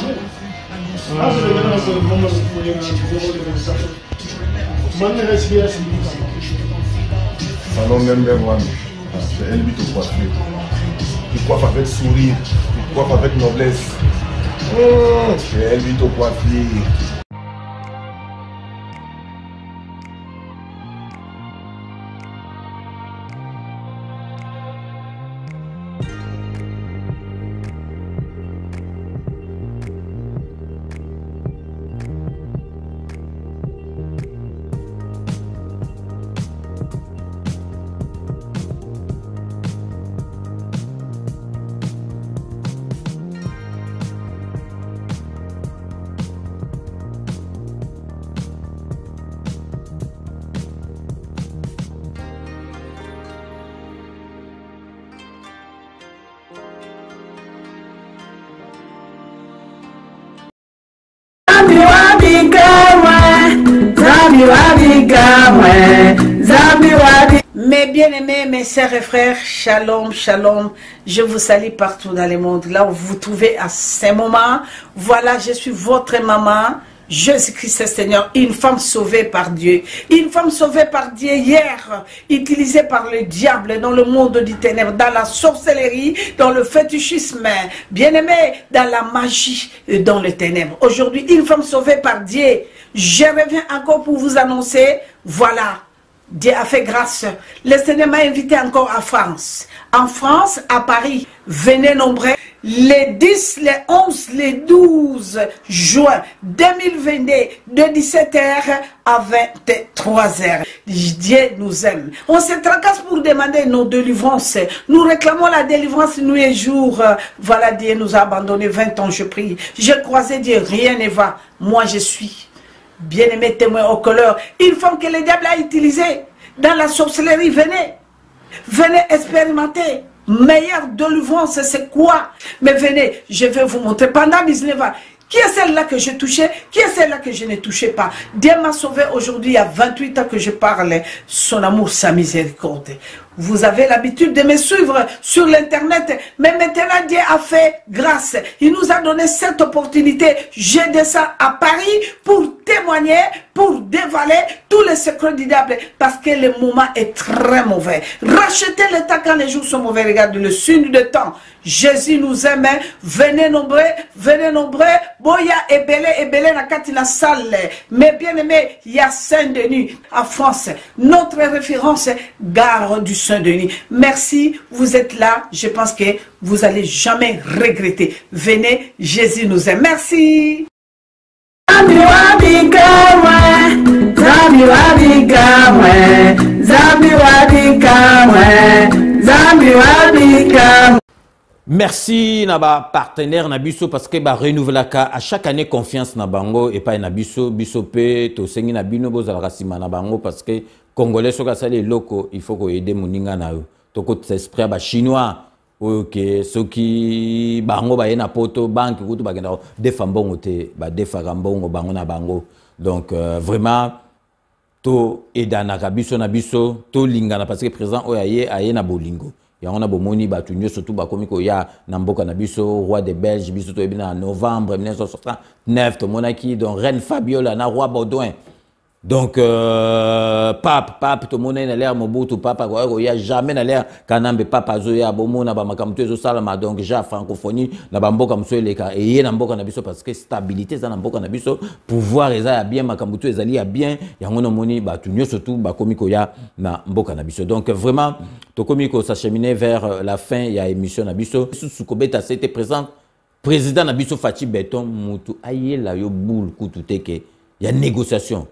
S23: Salon number one, chez Elbito Coiffure. Tu coiffes avec sourire, tu coiffes avec noblesse. Chez Elbito Coiffure.
S14: Mes bien-aimés, mes sœurs et frères, shalom, shalom, je vous salue partout dans le monde, là où vous vous trouvez à ce moment. Voilà, je suis votre maman, Jésus-Christ Seigneur, une femme sauvée par Dieu. Une femme sauvée par Dieu hier, utilisée par le diable dans le monde du ténèbre, dans la sorcellerie, dans le fétichisme, bien-aimé, dans la magie, dans le ténèbre. Aujourd'hui, une femme sauvée par Dieu. Je reviens encore pour vous annoncer, voilà, Dieu a fait grâce. Le Seigneur m'a invité encore à France. En France, à Paris, venez nombreux. Les 10, les 11, les 12 juin 2022, de 17h à 23h. Dieu nous aime. On se tracasse pour demander nos délivrances. Nous réclamons la délivrance nuit et jour. Voilà, Dieu nous a abandonnés 20 ans, je prie. J'ai croisé Dieu, rien ne va. Moi, je suis bien-aimé témoin au couleur. Une femme que le diable a utilisée dans la sorcellerie, venez. Venez expérimenter. Meilleure délivrance, c'est quoi? Mais venez, je vais vous montrer. Pendant 19 ans, qui est celle-là que j'ai touchée? Qui est celle-là que je ne touchais pas? Dieu m'a sauvé aujourd'hui, il y a 28 ans que je parle. Son amour, sa miséricorde. Vous avez l'habitude de me suivre sur l'internet, mais maintenant Dieu a fait grâce. Il nous a donné cette opportunité. Je descends à Paris pour témoigner, pour dévaler tous les secrets du diable, parce que le moment est très mauvais. Rachetez le temps quand les jours sont mauvais. Regardez le signe de temps. Jésus nous aime. Venez nombreux, boya ebele na kati na salle. Mais bien aimé, il y a Saint-Denis à France. Notre référence, gare du Saint-Denis. Merci, vous êtes là. Je pense que vous allez jamais regretter. Venez, Jésus nous aime. Merci.
S3: Merci naba partenaire Nabiso parce que ba renouvelaka à chaque année confiance na bango et pas Nabiso bisope to sengi na bino bozala rasima na bango parce que congolais soka sali loko il faut ko aider moninga na yo to ko esprit ba chinois OK soki bango ba yena poto banque kutu ba genda defa mbongo te ba defa mbongo bango na bango donc vraiment to edana kabiso na biso to lingana parce que présent oyaye aye na bolingo ya on a bomoni ba tunyo surtout ba komiko ya na mboka na biso roi des Belges biso to ebina en novembre 1969 to monaki donc reine Fabiola na roi Baudouin donc pape to mona na l'air Mobutu papa ko ya jamais na l'air kanambe papa zo ya bomona ba makamto ezo salama donc ja francophonie na ba mboka msoleka et ye na mboka na biso parce que stabilité za na mboka na biso pouvoir eza ya bien makamto ezali ya bien ya ngono moni ba tunyo surtout ba komiko ya na mboka na biso donc vraiment to komiko s'acheminer vers la fin ya émission na biso Sukobeta c'était présent président na biso Fachi Beton mutu ayela yo boule kututeke ya négociation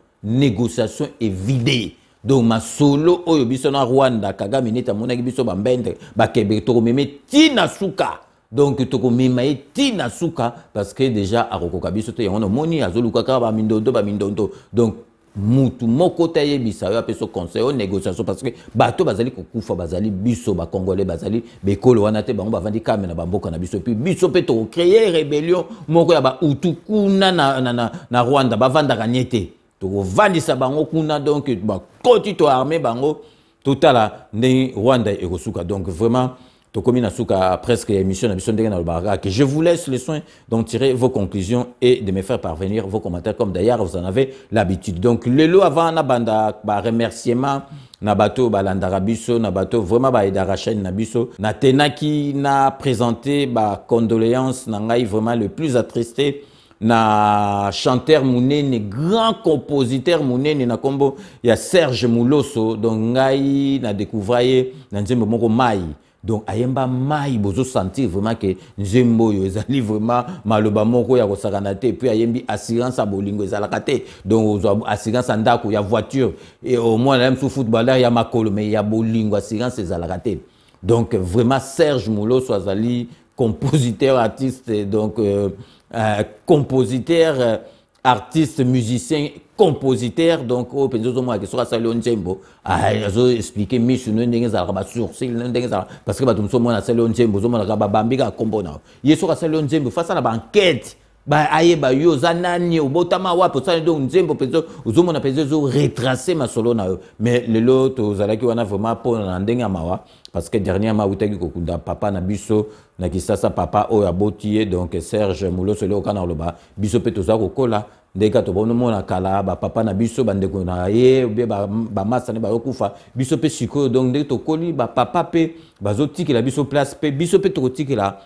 S3: évidée donc ma solo oyo biso na Rwanda Kagame neta monaki biso ba mbende ba kebe to meme tina suka donc to mema tina suka parce que déjà akokoka biso te on moni azoluka ka ba mindondo donc mutu moko taye bisa yo apeso conseil o négociation parce que bato bazali kokufa bazali biso ba congolais bazali bekolo wana te bango bavandi kame na bamboka na biso puis biso pe to créer rébellion moko ya ba utukuna na Rwanda bavanda kanyete to vandisa bango kuna donc ba koti to armée bango totala ndenge Rwanda ekosuka donc vraiment to komi na suka presque émission na biso ndenge na baraka que je vous laisse le soin d'en tirer vos conclusions et de me faire parvenir vos commentaires comme d'ailleurs vous en avez l'habitude donc lelo avant na banda ba remerciement na bato balandara biso na bato vraiment ba edara chaîne na biso na tenaki na présenter ba condoléances na ngai vraiment le plus attristé na chanteur munene grand compositeur munene na kombo ya Serge Mouloso donc ngai na découvrir na nzembo moko mai donc ayemba mai bozo sentir vraiment que nzembo yo ezali vraiment maloba moko ya kosakana te puis ayembi assurance a bolingo ezalaka te donc assurance ndako ya voiture et au moins même sous footballeur ya makolo mais ya bolingo assurance ezalaka te donc vraiment Serge Mouloso azali compositeur artiste donc compositeur artiste musicien compositeur donc au penzo mo ke sera sali onjembo azo expliquer misu ndenge za ba sourcil ndenge za parce que batumso mo na sali onjembo zo mo na ba bambika kombona yeso ka sali onjembo face à la banquette ba ayeba yo zanani obotama wapo sali donc nzembo penzo zo mo na penzo zo retracer ma solo na yo mais le lot ozalaki wana vraiment pour na ndenge mawa parce que dernièrement utaki kokunda papa na biso na kisasa papa oyo abotiye donc Serge Mouloso le okana loba biso pe toza kokola ndeka to bono mona kala ba papa na biso bandeko na ye be ba masa ne ba yokufa biso pe siko donc ndeka to koli ba papa pe bazotiki la biso place pe biso pe to tikela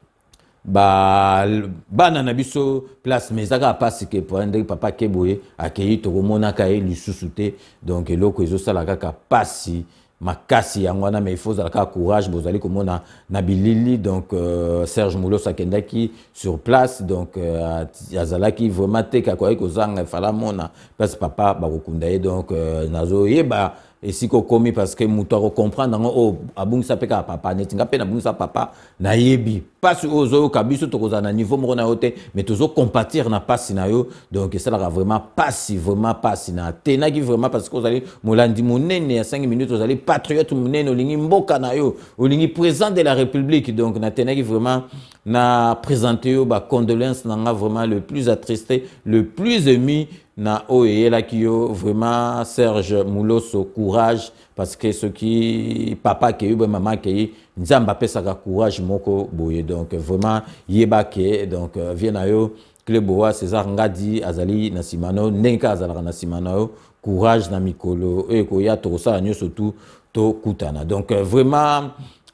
S3: bana na biso place mais zaka pasi ke pour ndeka papa keboye akeyi to mona ka e lisusu te donc eloko ezo sala kaka pasi makasi yangwana mais il faut zalaka courage bozali komona na bilili donc Serge Mouloso akendaki sur place donc azalaki vraiment te ka kwa kozanga fala mona parce papa bakokunda ye donc nazo yeba esiko komi parce que muto ko comprendre ngo o abungisa peka papa netinga pe na bungisa papa na yebi parce ozo kabiso to kozana niveau moko na yote mais tozo compatir na passe na yo donc ça la vraiment passe na tenaki vraiment parce que ozali molandi monene ya 5 minutes ozali patriote monene olingi mboka na yo olingi président de la République donc na tenaki vraiment na présenter yo ba condoléances na vraiment le plus attristé le plus ému na oyela kiyo vraiment Serge Mouloso courage parce que ce qui papa ke yo maman ke nzamba pesaka courage moko boye donc vraiment yeba ke donc viena yo Kleboa César Ngadi azali na simano nenka azalaka na simano courage na mikolo e ko ya to ça nyo surtout to kutana donc vraiment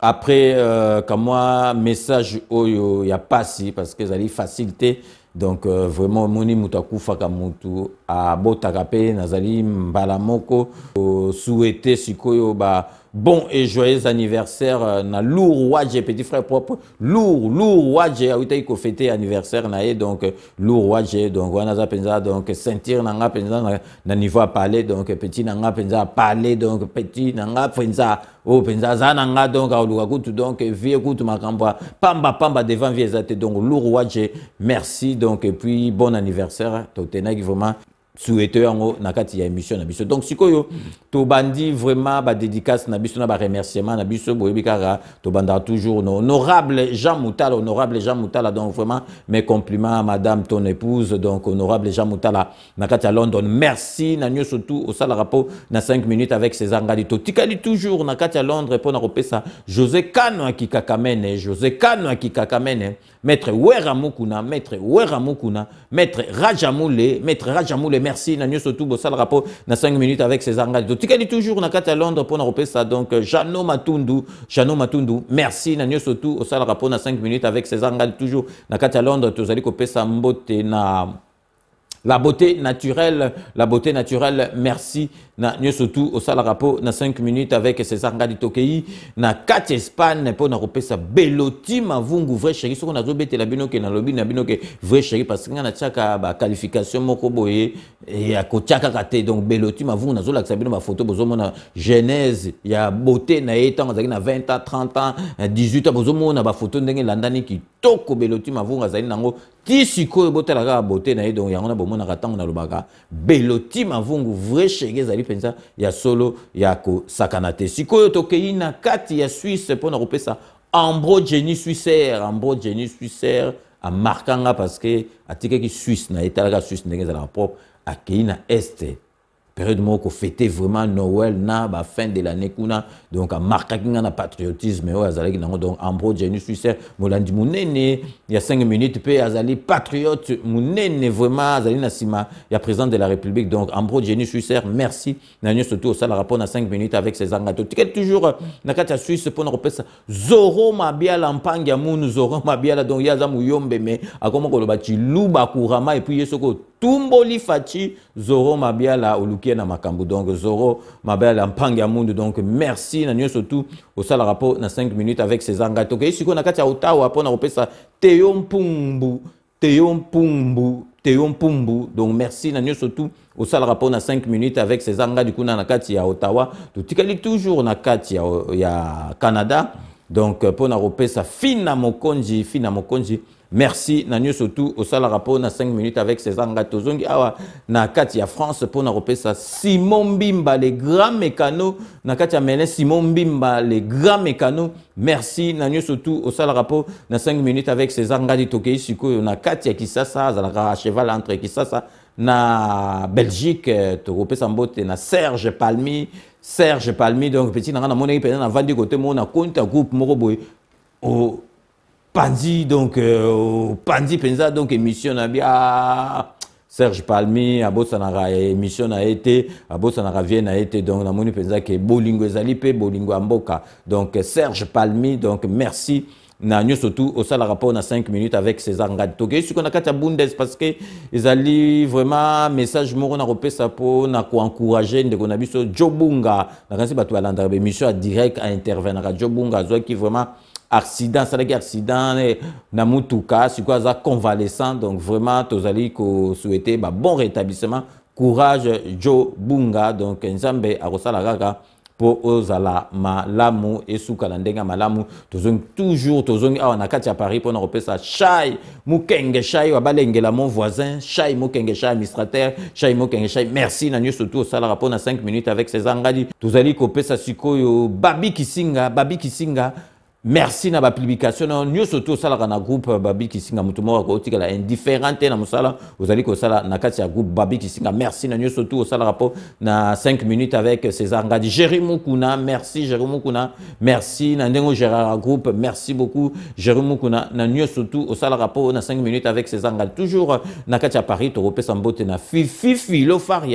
S3: après comme moi message oyo ya pasi parce que zali facilité donc vraiment moni mutakufa kamutu a botaka pe nazali mbala moko souhaiter sikoyo ba bon et joyeux anniversaire na lourd wadje petit frère propre lourd wadje awita ko fêter anniversaire na ye donc lourd wadje donc wana za penza donc sentir nanga penza na niveau à parler donc petit nanga penza parler donc petit nanga penza o penza za nanga donc aluka kutu donc vie kutu makamba pamba devant vie ezate donc lourd wadje merci donc et puis bon anniversaire totenaki vraiment souhaiter yango na kati ya émission na biso donc sikoyo to bandi vraiment ba dédicace na biso na ba remerciement na biso boyebi kaka to banda toujours honorable Jean Moutala donc vraiment mes compliments à madame ton épouse donc honorable Jean Moutala na kati ya London merci na nyo surtout au sala rapport na 5 minutes avec ses angadi to tikali toujours na kati ya Londres pour na repesa José Kano akikakamene maître Weramukuna maître Rajamoule merci na nyoso tout bosal rapport na 5 minutes avec ses angadi tikali toujours na kati ya Londres pour na repesa donc Jano Matundu merci na nyoso tout au sala rapport na 5 minutes avec ses angadi toujours na kati ya Londres tozali kopesa mbote na la beauté naturelle, merci. Na surtout au sala rapport na 5 minutes avec César Ngadi Tokei na 4 Espagne pour na repesa Beloti Mavungu vrai chéri so na zobete la binoke na lobby na binoke vrai chéri parce que na tchaka ba qualification moko boye et a kochaka kate donc Beloti Mavungu na zola ka bino ba photo bozomo na genèse ya beauté na etant azaki na 20 ans 30 ans 18 ans bozomo na ba photo ndenge landani ki toko Beloti Mavungu azali nango tisiko botela ka beauté na donc yango na bomona katango na lobaka Beloti Mavungu vrai chéri penza ya solo ya ko sakanate sikoyo tokei na kati ya Suisse pona kopesa Ambro Jenny Suisser a markanga parce que atike ki Suisse na etalaka Suisse ndenge za la propre akei na este période moko fêter vraiment Noël na ba fin de l'année kuna donc a marqué na patriotisme o azali nango donc Ambro Jenny Suisser molandi munene il y a 5 minutes pe azali patriote munene vraiment azali na sima ya président de la République donc Ambro Jenny Suisser merci na nyo surtout au sala rapport na 5 minutes avec ses angato ticket toujours na kati ya Suisse pour na repesa Zoro Mabiala mpangi ya munu Zoro Mabiala donc yaza muyombe mais akoma ko loba chiluba kurama et puis yesoko tumboli fachi Zoro Mabiala olukie na makambu donc Zoro Mabiala mpangi ya mundu donc merci na nyo surtout au sala rapport na 5 minutes avec ses angato ke siko na kati ya Ottawa pour na repesa Théo Mpumbu donc merci na nyo surtout au sala rapport na 5 minutes avec ses angato du kuna na kati ya Ottawa to tikali toujours na kati ya Canada donc pour na repesa Fina Mokonji merci na nyo surtout au sala rapport na 5 minutes avec ses angato zongi awa na kati ya France pour na repesa Simon Bimba les grands mécanos na kati ya Mene Simon Bimba les grands mécanos merci na nyo surtout au sala rapport na 5 minutes avec ses angadi tokei siko na kati ya Kisasa za cheval entre Kisasa na Belgique to repesa mbote na Serge Palmi donc petit na mona pe na vandi côté mona compte groupe moko boy o Pandi donc Pandi penza donc émission na bia Serge Palmi abosanara émission na été abosanara vient na été donc na moni penza ke bolingo ezali pe bolingo amboka donc Serge Palmi donc merci na nyo surtout au sala rapport na 5 minutes avec César Ngadi Toke ce qu'on a kata Bundes parce que ezali vraiment message moko na repesa po na ko encourager ndeko na biso Jobunga na kansi bato balanda émission à direct à intervenir na Jobunga zo qui vraiment accident ça les accident na mutuka c'est quoi ça convalescent donc vraiment tozali ko souhaiter ba bon rétablissement courage Jobunga donc nzambe akosala kaka po ozala malamu esuka na ndenga malamu tozongi toujours tozongi awa na kati ya Paris pour na repesa Chai Mukenge Chai wa balengela mon voisin Chai Mukenge Chai administrateur Chai Mukenge Chai merci na nyo surtout au sala rapport na 5 minutes avec ses angadi tozali kopesa sikoyo Babi Kisinga merci na ba publication nous surtout sala na groupe Babi Kisinga mutumo ko tika la indifférente na musala ozali ko sala na kati ya groupe Babi Kisinga merci na nous surtout sala rapport na 5 minutes avec César Ngadi Jérémy Kuna merci Jérémy Kuna merci na ndengo Gérard groupe merci beaucoup Jérémy Kuna na nous surtout au sala rapport na 5 minutes avec César Ngadi toujours na kati ya Paris to repesa mbote na Fifi Lofaria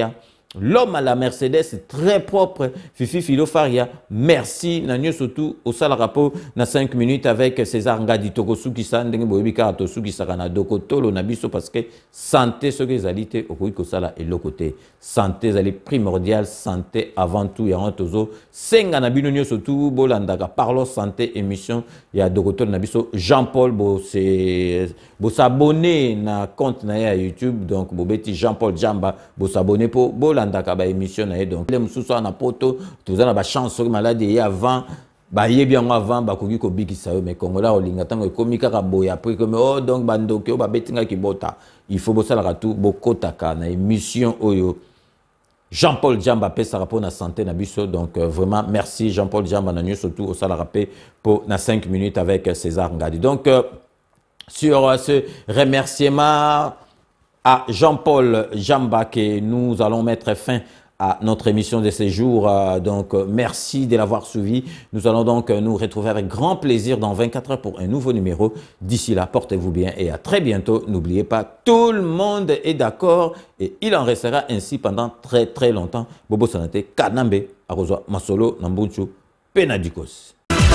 S3: l'homme à la Mercedes, très propre, Fifi Philo Faria. Merci, Nanyo surtout, au sal rapport, na 5 minutes avec César Ngadi Tokosuki Sandeng, Boebika Tosuki Sakana Dokotolo, Nabiso, parce que santé, ce que les alités, au Koiko Sala et le côté. Santé, elle est primordiale, santé avant tout, et en tozo. Senga Nabino Nyo surtout, Bolandaka, parlons santé, émission, il y a Dokotolo Nabiso, Jean-Paul, bo s'abonner na compte na YouTube, donc Bobeti Jean-Paul Jamba, bo s'abonner pour Bolandaka ba émission na donc les mususu na poto, tous na ba chance maladie avant. Bah yé bien avant bah kogi ko bigi sa mais Congolais olinga tango komi kaka boya après comme oh donc bandoke ba betinga ki bota il faut bosala ratu bokotaka na émission oyo Jean-Paul Jamba pesa rapport na santé na biso donc vraiment merci Jean-Paul Jamba na surtout au sala rappé pour na 5 minutes avec César Ngadi donc sur ce remerciement à Jean-Paul Jamba que nous allons mettre fin à notre émission de ce jour. Donc, merci de l'avoir suivi. Nous allons donc nous retrouver avec grand plaisir dans 24 heures pour un nouveau numéro. D'ici là, portez-vous bien et à très bientôt. N'oubliez pas, tout le monde est d'accord et il en restera ainsi pendant très très longtemps. Bobo Sanate, Kanambe, Arozwa, Masolo, Nambunchu, Penadikos.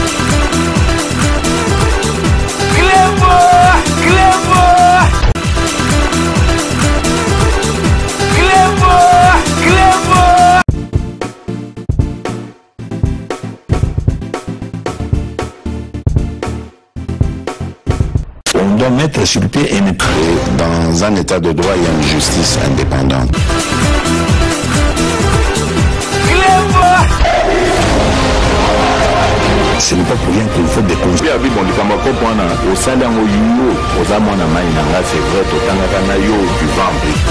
S2: On doit mettre sur pied et mettre dans un état de droit et une justice indépendante. Ce n'est pas pour rien qu'il faut déconstruire. Oui, bon, les camarades, au sein d'un c'est vrai, tu